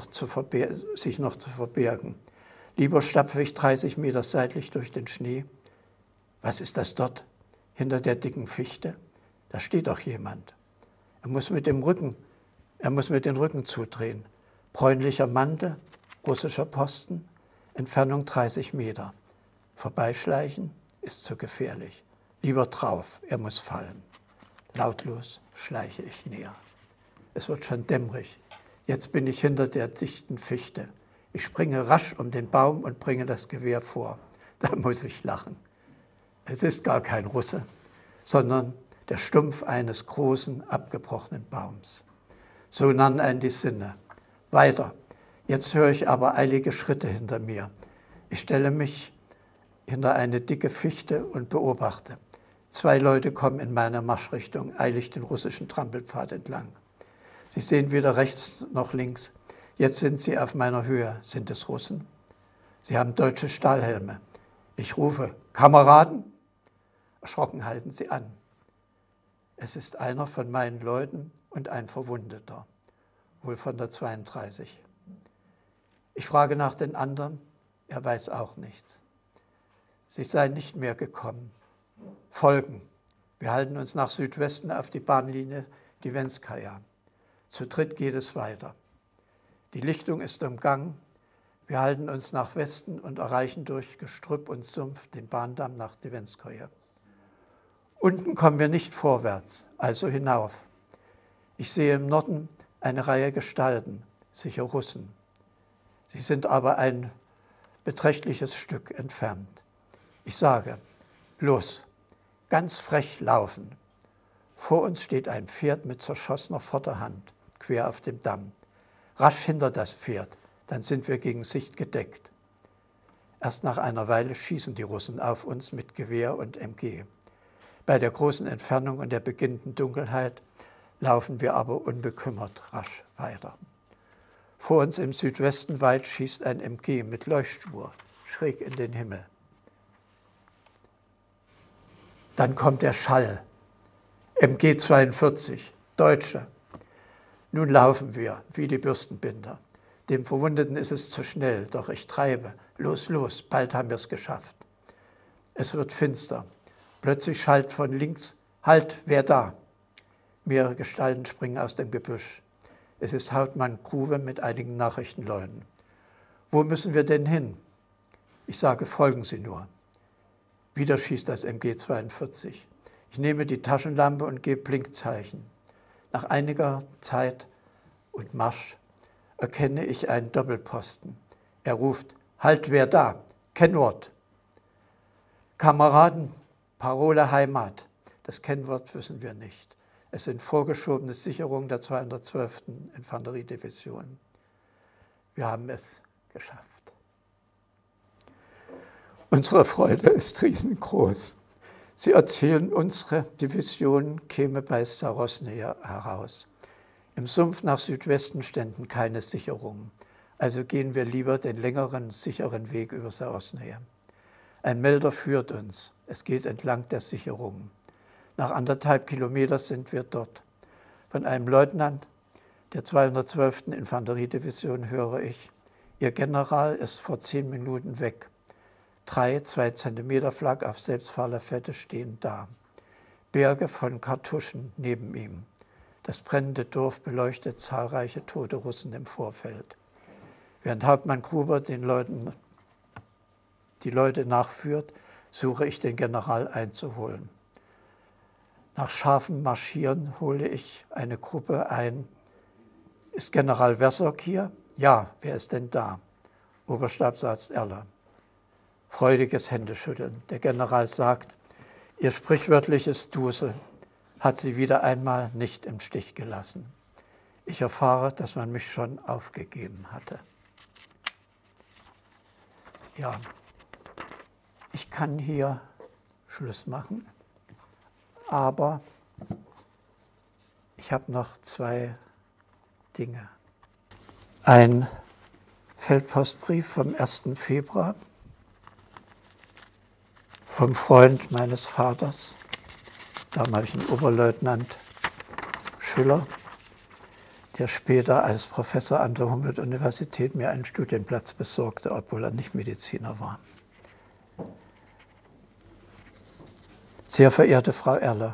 sich noch zu verbergen. Lieber stapfe ich 30 Meter seitlich durch den Schnee. Was ist das dort, hinter der dicken Fichte? Da steht doch jemand. Er muss mit den Rücken zudrehen. Bräunlicher Mantel, russischer Posten, Entfernung 30 Meter. Vorbeischleichen ist zu gefährlich. Lieber drauf, er muss fallen. Lautlos schleiche ich näher. Es wird schon dämmerig. Jetzt bin ich hinter der dichten Fichte. Ich springe rasch um den Baum und bringe das Gewehr vor. Da muss ich lachen. Es ist gar kein Russe, sondern der Stumpf eines großen, abgebrochenen Baums. So nahmen einen die Sinne. Weiter. Jetzt höre ich aber eilige Schritte hinter mir. Ich stelle mich hinter eine dicke Fichte und beobachte. 2 Leute kommen in meiner Marschrichtung eilig den russischen Trampelpfad entlang. Sie sehen weder rechts noch links. Jetzt sind sie auf meiner Höhe. Sind es Russen? Sie haben deutsche Stahlhelme. Ich rufe, Kameraden? Erschrocken halten sie an. Es ist einer von meinen Leuten und ein Verwundeter, wohl von der 32. Ich frage nach den anderen, er weiß auch nichts. Sie seien nicht mehr gekommen. Folgen. Wir halten uns nach Südwesten auf die Bahnlinie Divenskaja. Zu dritt geht es weiter. Die Lichtung ist umgangen. Wir halten uns nach Westen und erreichen durch Gestrüpp und Sumpf den Bahndamm nach Divenskaja. Unten kommen wir nicht vorwärts, also hinauf. Ich sehe im Norden eine Reihe Gestalten, sicher Russen. Sie sind aber ein beträchtliches Stück entfernt. Ich sage, los, ganz frech laufen. Vor uns steht ein Pferd mit zerschossener Vorderhand, quer auf dem Damm. Rasch hinter das Pferd, dann sind wir gegen Sicht gedeckt. Erst nach einer Weile schießen die Russen auf uns mit Gewehr und MG. Bei der großen Entfernung und der beginnenden Dunkelheit laufen wir aber unbekümmert rasch weiter. Vor uns im Südwesten weit schießt ein MG mit Leuchtspur schräg in den Himmel. Dann kommt der Schall. MG 42, Deutsche. Nun laufen wir, wie die Bürstenbinder. Dem Verwundeten ist es zu schnell, doch ich treibe. Los, los, bald haben wir es geschafft. Es wird finster. Plötzlich schallt von links, halt, wer da? Mehrere Gestalten springen aus dem Gebüsch. Es ist Hauptmann Grube mit einigen Nachrichtenleuten. Wo müssen wir denn hin? Ich sage, folgen Sie nur. Wieder schießt das MG 42. Ich nehme die Taschenlampe und gebe Blinkzeichen. Nach einiger Zeit und Marsch erkenne ich einen Doppelposten. Er ruft, halt, wer da? Kennwort. Kameraden, Parole Heimat. Das Kennwort wissen wir nicht. Es sind vorgeschobene Sicherungen der 212. Infanteriedivision. Wir haben es geschafft. Unsere Freude ist riesengroß. Sie erzählen, unsere Division käme bei Starosnaya heraus. Im Sumpf nach Südwesten ständen keine Sicherungen. Also gehen wir lieber den längeren, sicheren Weg über Starosnaya. Ein Melder führt uns. Es geht entlang der Sicherungen. Nach 1,5 Kilometern sind wir dort. Von einem Leutnant der 212. Infanteriedivision höre ich, Ihr General ist vor 10 Minuten weg. 3 2 cm Flak auf Selbstfahrlafette stehen da. Berge von Kartuschen neben ihm. Das brennende Dorf beleuchtet zahlreiche tote Russen im Vorfeld. Während Hauptmann Gruber die Leute nachführt, suche ich den General einzuholen. Nach scharfem Marschieren hole ich eine Gruppe ein. Ist General Wersock hier? Ja, wer ist denn da? Oberstabsarzt Erler. Freudiges Händeschütteln. Der General sagt, Ihr sprichwörtliches Dusel hat Sie wieder einmal nicht im Stich gelassen. Ich erfahre, dass man mich schon aufgegeben hatte. Ja, ich kann hier Schluss machen, aber ich habe noch 2 Dinge. Ein Feldpostbrief vom 1. Februar vom Freund meines Vaters, damaligen Oberleutnant Schüller, der später als Professor an der Humboldt-Universität mir einen Studienplatz besorgte, obwohl er nicht Mediziner war. Sehr verehrte Frau Erler,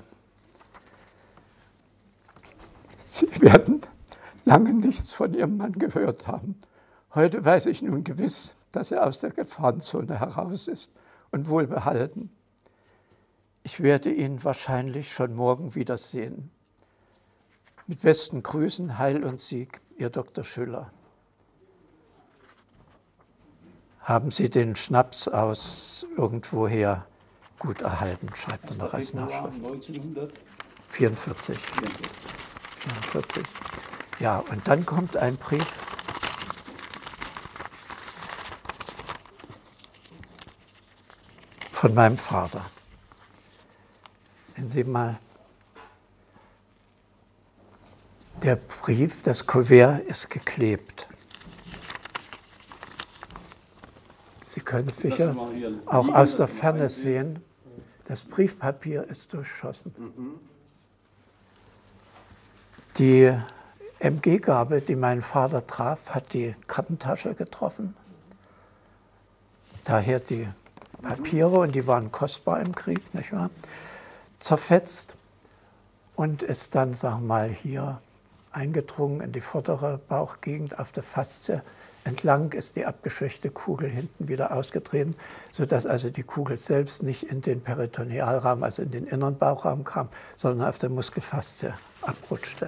Sie werden lange nichts von Ihrem Mann gehört haben. Heute weiß ich nun gewiss, dass er aus der Gefahrenzone heraus ist und wohlbehalten. Ich werde ihn wahrscheinlich schon morgen wiedersehen. Mit besten Grüßen, Heil und Sieg, Ihr Dr. Schüller. Haben Sie den Schnaps aus irgendwoher gut erhalten, schreibt er noch als Nachschrift. 1944. 44. Ja, und dann kommt ein Brief von meinem Vater. Sehen Sie mal, der Brief, das Kuvert ist geklebt. Sie können es sicher auch aus der Ferne sehen, das Briefpapier ist durchschossen. Die MG-Gabe, die mein Vater traf, hat die Kartentasche getroffen. Daher die Papiere, und die waren kostbar im Krieg, nicht wahr? Zerfetzt und ist dann, sagen wir mal, hier eingedrungen in die vordere Bauchgegend auf der Faszie. Entlang ist die abgeschwächte Kugel hinten wieder ausgetreten, sodass also die Kugel selbst nicht in den Peritonealraum, also in den inneren Bauchraum kam, sondern auf der Muskelfaszie abrutschte.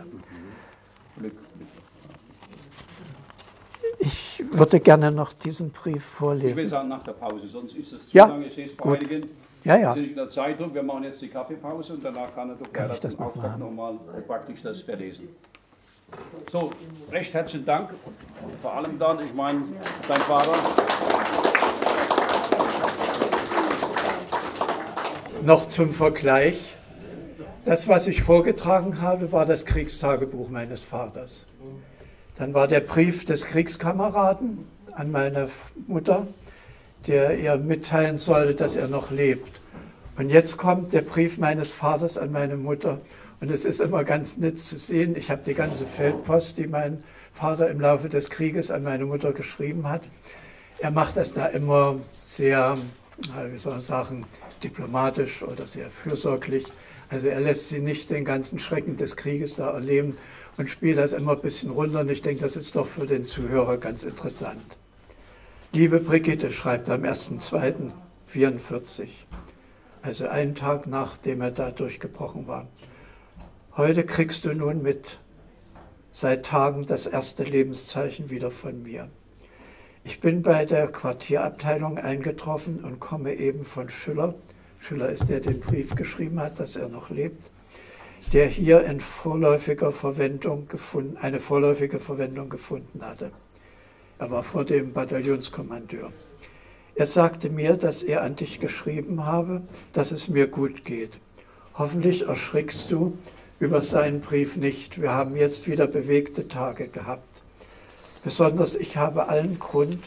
Ich würde gerne noch diesen Brief vorlesen. Ich will sagen nach der Pause, sonst ist es zu ja, lange. Ich sehe es bei gut. einigen. Ja, ja. Das ist in der Zeitung, wir machen jetzt die Kaffeepause und danach kann er doch Kann ich das zum noch mal Auftrag haben? nochmal praktisch das verlesen. So, recht herzlichen Dank. Vor allem dann, ich meine, sein Vater. Noch zum Vergleich. Das, was ich vorgetragen habe, war das Kriegstagebuch meines Vaters. Dann war der Brief des Kriegskameraden an meine Mutter, der ihr mitteilen sollte, dass er noch lebt. Und jetzt kommt der Brief meines Vaters an meine Mutter. Und es ist immer ganz nett zu sehen. Ich habe die ganze Feldpost, die mein Vater im Laufe des Krieges an meine Mutter geschrieben hat. Er macht das da immer sehr, wie soll man sagen, diplomatisch oder sehr fürsorglich. Also er lässt sie nicht den ganzen Schrecken des Krieges da erleben und spielt das immer ein bisschen runter. Und ich denke, das ist doch für den Zuhörer ganz interessant. Liebe Brigitte, schreibt am 1.2.44, also einen Tag nachdem er da durchgebrochen war. Heute kriegst du nun mit, seit Tagen das erste Lebenszeichen wieder von mir. Ich bin bei der Quartierabteilung eingetroffen und komme eben von Schüller. Schüller ist der, den Brief geschrieben hat, dass er noch lebt, der hier in vorläufiger Verwendung eine vorläufige Verwendung gefunden hatte. Er war vor dem Bataillonskommandeur. Er sagte mir, dass er an dich geschrieben habe, dass es mir gut geht. Hoffentlich erschrickst du über seinen Brief nicht. Wir haben jetzt wieder bewegte Tage gehabt. Besonders ich habe allen Grund,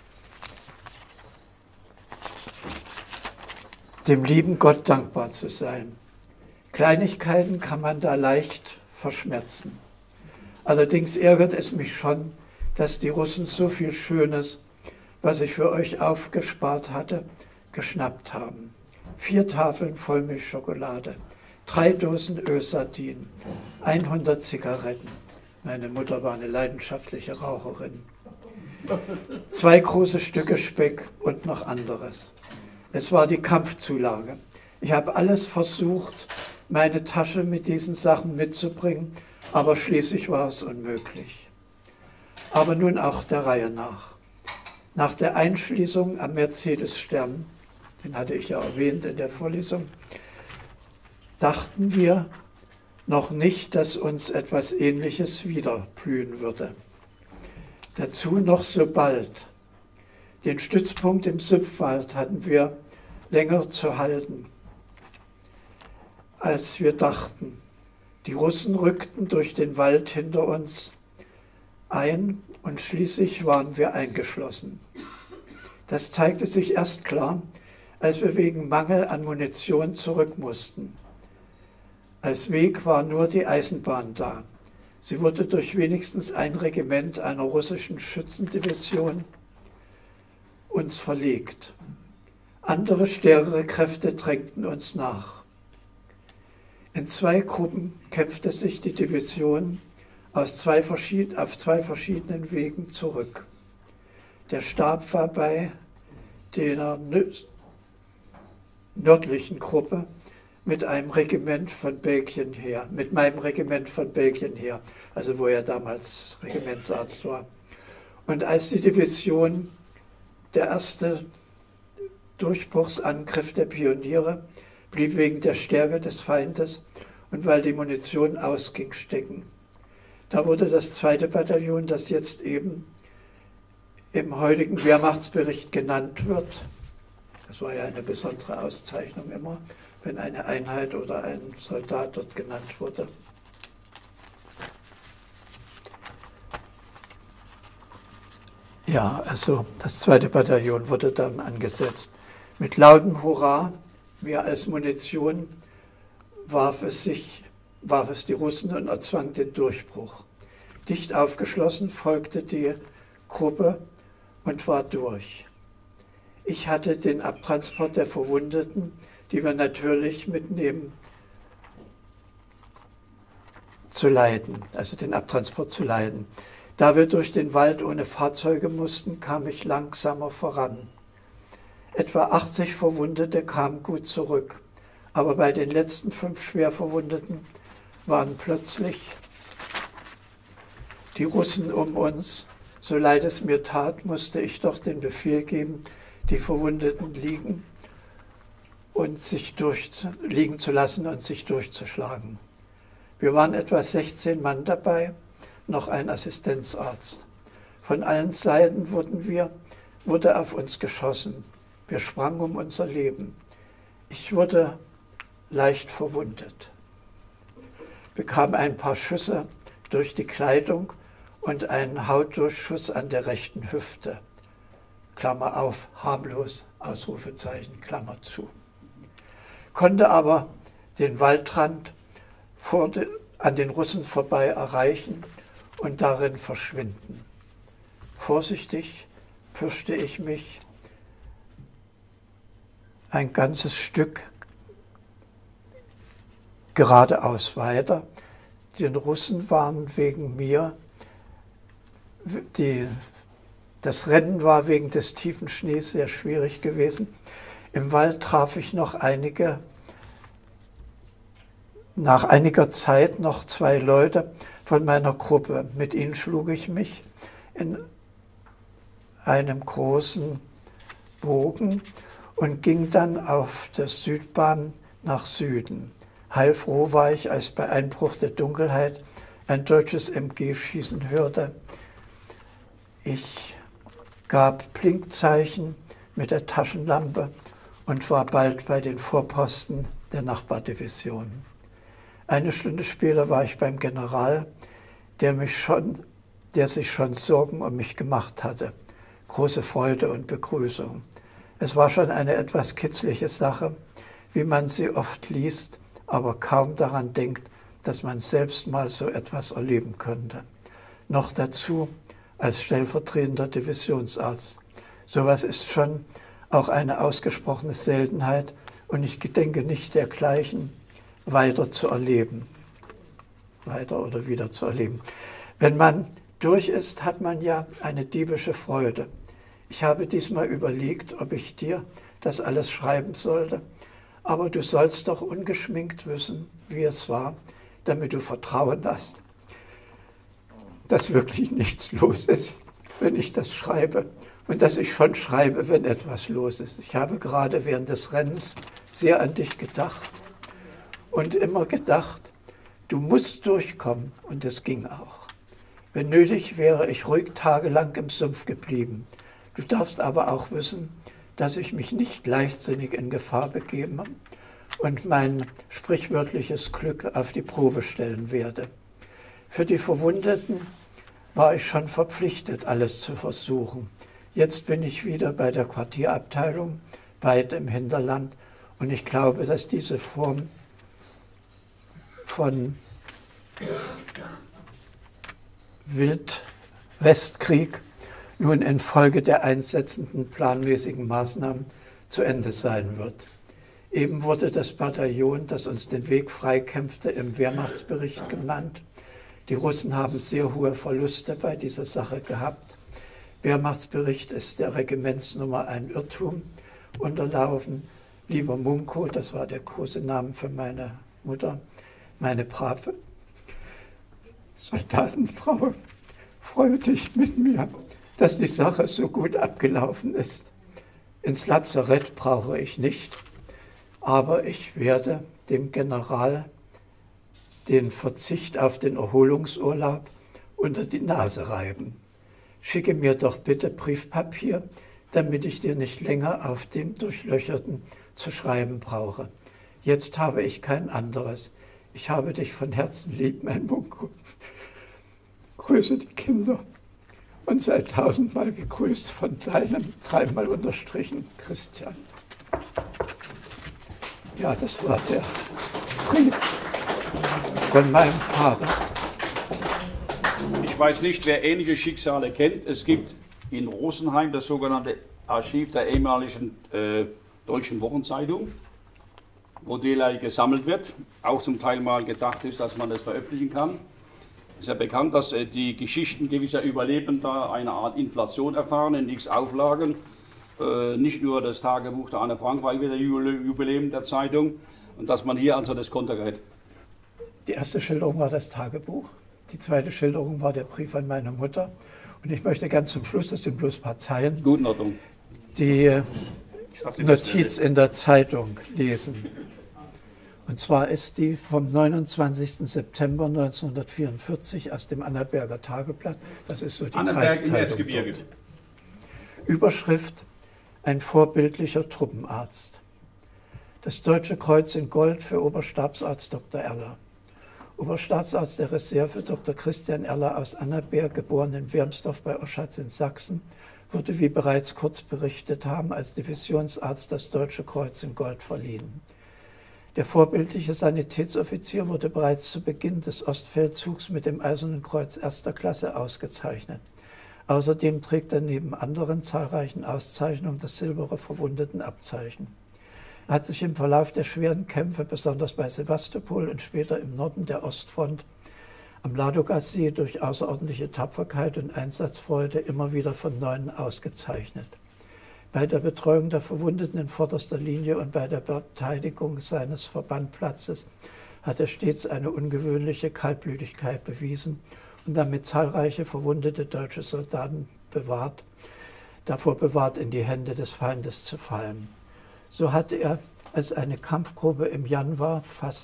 dem lieben Gott dankbar zu sein. Kleinigkeiten kann man da leicht verschmerzen. Allerdings ärgert es mich schon, dass die Russen so viel Schönes, was ich für euch aufgespart hatte, geschnappt haben. 4 Tafeln Vollmilchschokolade, 3 Dosen Ölsardinen, 100 Zigaretten. Meine Mutter war eine leidenschaftliche Raucherin. 2 große Stücke Speck und noch anderes. Es war die Kampfzulage. Ich habe alles versucht, meine Tasche mit diesen Sachen mitzubringen, aber schließlich war es unmöglich. Aber nun auch der Reihe nach. Nach der Einschließung am Mercedes-Stern, den hatte ich ja erwähnt in der Vorlesung, dachten wir noch nicht, dass uns etwas Ähnliches wieder blühen würde. Dazu noch so bald. Den Stützpunkt im Süppwald hatten wir länger zu halten, als wir dachten. Die Russen rückten durch den Wald hinter uns ein und schließlich waren wir eingeschlossen. Das zeigte sich erst klar, als wir wegen Mangel an Munition zurück mussten. Als Weg war nur die Eisenbahn da. Sie wurde durch wenigstens ein Regiment einer russischen Schützendivision uns verlegt. Andere stärkere Kräfte drängten uns nach. In 2 Gruppen kämpfte sich die Division auf zwei verschiedenen Wegen zurück. Der Stab war bei der nördlichen Gruppe mit meinem Regiment von Belgien her, also wo er damals Regimentsarzt war. Und als die Division, der erste Durchbruchsangriff der Pioniere, blieb wegen der Stärke des Feindes und weil die Munition ausging, stecken. Da wurde das 2. Bataillon, das jetzt eben im heutigen Wehrmachtsbericht genannt wird, das war ja eine besondere Auszeichnung immer, wenn eine Einheit oder ein Soldat dort genannt wurde. Ja, also das 2. Bataillon wurde dann angesetzt. Mit lautem Hurra, mehr als Munition, warf es die Russen und erzwang den Durchbruch. Dicht aufgeschlossen folgte die Gruppe und war durch. Ich hatte den Abtransport der Verwundeten, die wir natürlich mitnehmen, zu leiten, also den Abtransport zu leiten. Da wir durch den Wald ohne Fahrzeuge mussten, kam ich langsamer voran. Etwa 80 Verwundete kamen gut zurück, aber bei den letzten 5 Schwerverwundeten waren plötzlich die Russen um uns. So leid es mir tat, musste ich doch den Befehl geben, die Verwundeten liegen und sich liegen zu lassen und sich durchzuschlagen. Wir waren etwa 16 Mann dabei, noch ein Assistenzarzt. Von allen Seiten wurde auf uns geschossen. Wir sprangen um unser Leben. Ich wurde leicht verwundet, bekam ein paar Schüsse durch die Kleidung und einen Hautdurchschuss an der rechten Hüfte. Klammer auf, harmlos, Ausrufezeichen, Klammer zu. Konnte aber den Waldrand an den Russen vorbei erreichen und darin verschwinden. Vorsichtig pirschte ich mich ein ganzes Stück geradeaus weiter. Den Russen waren wegen mir, das Rennen war wegen des tiefen Schnees sehr schwierig gewesen. Im Wald traf ich noch nach einiger Zeit noch 2 Leute von meiner Gruppe. Mit ihnen schlug ich mich in einem großen Bogen und ging dann auf der Südbahn nach Süden. Heilfroh war ich, als bei Einbruch der Dunkelheit ein deutsches MG schießen hörte. Ich gab Blinkzeichen mit der Taschenlampe und war bald bei den Vorposten der Nachbardivision. Eine Stunde später war ich beim General, der sich schon Sorgen um mich gemacht hatte. Große Freude und Begrüßung. Es war schon eine etwas kitzlige Sache, wie man sie oft liest, aber kaum daran denkt, dass man selbst mal so etwas erleben könnte. Noch dazu als stellvertretender Divisionsarzt. Sowas ist schon auch eine ausgesprochene Seltenheit und ich gedenke nicht dergleichen weiter zu erleben. Weiter oder wieder zu erleben. Wenn man durch ist, hat man ja eine diebische Freude. Ich habe diesmal überlegt, ob ich dir das alles schreiben sollte, aber du sollst doch ungeschminkt wissen, wie es war, damit du Vertrauen hast, dass wirklich nichts los ist, wenn ich das schreibe und dass ich schon schreibe, wenn etwas los ist. Ich habe gerade während des Rennens sehr an dich gedacht und immer gedacht, du musst durchkommen und es ging auch. Wenn nötig wäre ich ruhig tagelang im Sumpf geblieben. Du darfst aber auch wissen, dass ich mich nicht leichtsinnig in Gefahr begeben und mein sprichwörtliches Glück auf die Probe stellen werde. Für die Verwundeten war ich schon verpflichtet, alles zu versuchen. Jetzt bin ich wieder bei der Quartierabteilung, weit im Hinterland, und ich glaube, dass diese Form von Wildwestkrieg nun infolge der einsetzenden planmäßigen Maßnahmen zu Ende sein wird. Eben wurde das Bataillon, das uns den Weg freikämpfte, im Wehrmachtsbericht genannt. Die Russen haben sehr hohe Verluste bei dieser Sache gehabt. Wehrmachtsbericht ist der Regimentsnummer ein Irrtum unterlaufen. Lieber Munko, das war der Kosename für meine Mutter, meine brave Soldatenfrau, freue dich mit mir, dass die Sache so gut abgelaufen ist. Ins Lazarett brauche ich nicht, aber ich werde dem General den Verzicht auf den Erholungsurlaub unter die Nase reiben. Schicke mir doch bitte Briefpapier, damit ich dir nicht länger auf dem Durchlöcherten zu schreiben brauche. Jetzt habe ich kein anderes. Ich habe dich von Herzen lieb, mein Munko. Grüße die Kinder und sei 1000-mal gegrüßt von deinem 3-mal unterstrichen Christian. Ja, das war der Brief von meinem Vater. Ich weiß nicht, wer ähnliche Schicksale kennt. Es gibt in Rosenheim das sogenannte Archiv der ehemaligen Deutschen Wochenzeitung, wo derlei gesammelt wird, auch zum Teil mal gedacht ist, dass man das veröffentlichen kann. Es ist ja bekannt, dass die Geschichten gewisser Überlebender eine Art Inflation erfahren in x Auflagen. Nicht nur das Tagebuch der Anne Frank war wieder Jubiläum der Zeitung, und dass man hier also das Konto gerät. Die erste Schilderung war das Tagebuch, die zweite Schilderung war der Brief an meine Mutter. Und ich möchte ganz zum Schluss, das sind bloß ein paar Zeilen. Gut, in Ordnung. Die Notiz in der Zeitung lesen. Und zwar ist die vom 29. September 1944 aus dem Annaberger Tageblatt. Das ist so die Kreiszeitung dort. Überschrift: Ein vorbildlicher Truppenarzt. Das Deutsche Kreuz in Gold für Oberstabsarzt Dr. Erler. Oberstabsarzt der Reserve Dr. Christian Erler aus Annaberg, geboren in Wermsdorf bei Oschatz in Sachsen, wurde, wie bereits kurz berichtet haben, als Divisionsarzt das Deutsche Kreuz in Gold verliehen. Der vorbildliche Sanitätsoffizier wurde bereits zu Beginn des Ostfeldzugs mit dem Eisernen Kreuz erster Klasse ausgezeichnet. Außerdem trägt er neben anderen zahlreichen Auszeichnungen das silberne Verwundetenabzeichen. Er hat sich im Verlauf der schweren Kämpfe, besonders bei Sevastopol und später im Norden der Ostfront, am Ladoga-See durch außerordentliche Tapferkeit und Einsatzfreude immer wieder von Neuem ausgezeichnet. Bei der Betreuung der Verwundeten in vorderster Linie und bei der Verteidigung seines Verbandplatzes hat er stets eine ungewöhnliche Kaltblütigkeit bewiesen und damit zahlreiche verwundete deutsche Soldaten davor bewahrt, in die Hände des Feindes zu fallen. So hatte er, als eine Kampfgruppe im Januar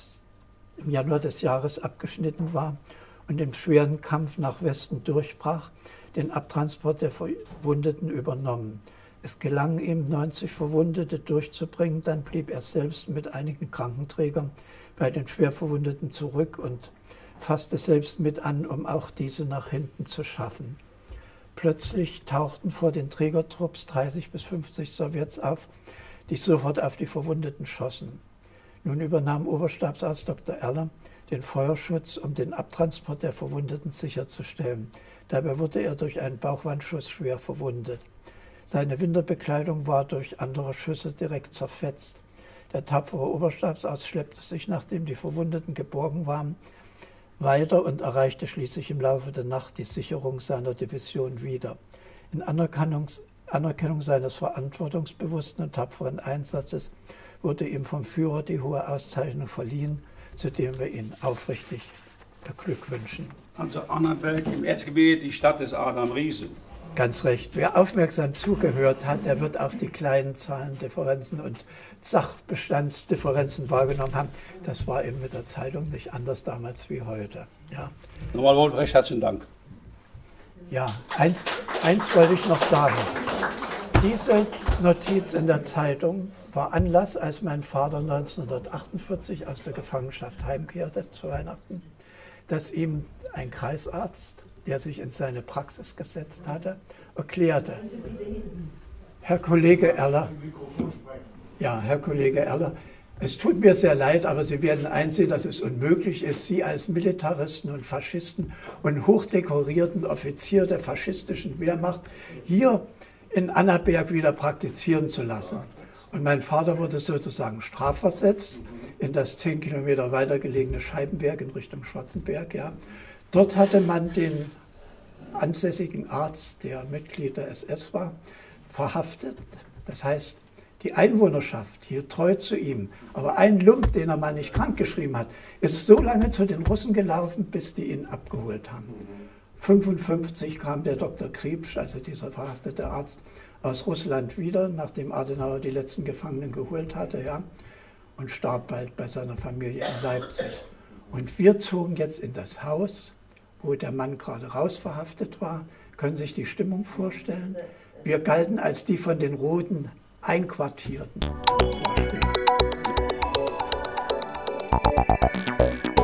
des Jahres abgeschnitten war und im schweren Kampf nach Westen durchbrach, den Abtransport der Verwundeten übernommen. Es gelang ihm, 90 Verwundete durchzubringen, dann blieb er selbst mit einigen Krankenträgern bei den Schwerverwundeten zurück und fasste selbst mit an, um auch diese nach hinten zu schaffen. Plötzlich tauchten vor den Trägertrupps 30 bis 50 Sowjets auf, die sofort auf die Verwundeten schossen. Nun übernahm Oberstabsarzt Dr. Erler den Feuerschutz, um den Abtransport der Verwundeten sicherzustellen. Dabei wurde er durch einen Bauchwandschuss schwer verwundet. Seine Winterbekleidung war durch andere Schüsse direkt zerfetzt. Der tapfere Oberstabsarzt schleppte sich, nachdem die Verwundeten geborgen waren, weiter und erreichte schließlich im Laufe der Nacht die Sicherung seiner Division wieder. In Anerkennung seines verantwortungsbewussten und tapferen Einsatzes wurde ihm vom Führer die hohe Auszeichnung verliehen, zu dem wir ihn aufrichtig beglückwünschen. Also Annaberg im Erzgebirge, die Stadt des Adam Riese. Ganz recht. Wer aufmerksam zugehört hat, der wird auch die kleinen Zahlendifferenzen und Sachbestandsdifferenzen wahrgenommen haben. Das war eben mit der Zeitung nicht anders damals wie heute. Ja. Nochmal Wolf, recht herzlichen Dank. Ja, eins wollte ich noch sagen. Diese Notiz in der Zeitung war Anlass, als mein Vater 1948 aus der Gefangenschaft heimkehrte zu Weihnachten, dass ihm ein Kreisarzt, der sich in seine Praxis gesetzt hatte, erklärte: Herr Kollege Erler, es tut mir sehr leid, aber Sie werden einsehen, dass es unmöglich ist, Sie als Militaristen und Faschisten und hochdekorierten Offizier der faschistischen Wehrmacht hier in Annaberg wieder praktizieren zu lassen. Und mein Vater wurde sozusagen strafversetzt in das 10 Kilometer weiter gelegene Scheibenberg in Richtung Schwarzenberg. Ja. Dort hatte man den ansässigen Arzt, der Mitglied der SS war, verhaftet. Das heißt, die Einwohnerschaft hielt treu zu ihm. Aber ein Lump, den er mal nicht krankgeschrieben hat, ist so lange zu den Russen gelaufen, bis die ihn abgeholt haben. 1955 kam der Dr. Kriebsch, also dieser verhaftete Arzt, aus Russland wieder, nachdem Adenauer die letzten Gefangenen geholt hatte, ja, und starb bald bei seiner Familie in Leipzig. Und wir zogen jetzt in das Haus, wo der Mann gerade rausverhaftet war. Können Sie sich die Stimmung vorstellen? Wir galten als die von den Roten Einquartierten. Das war schön.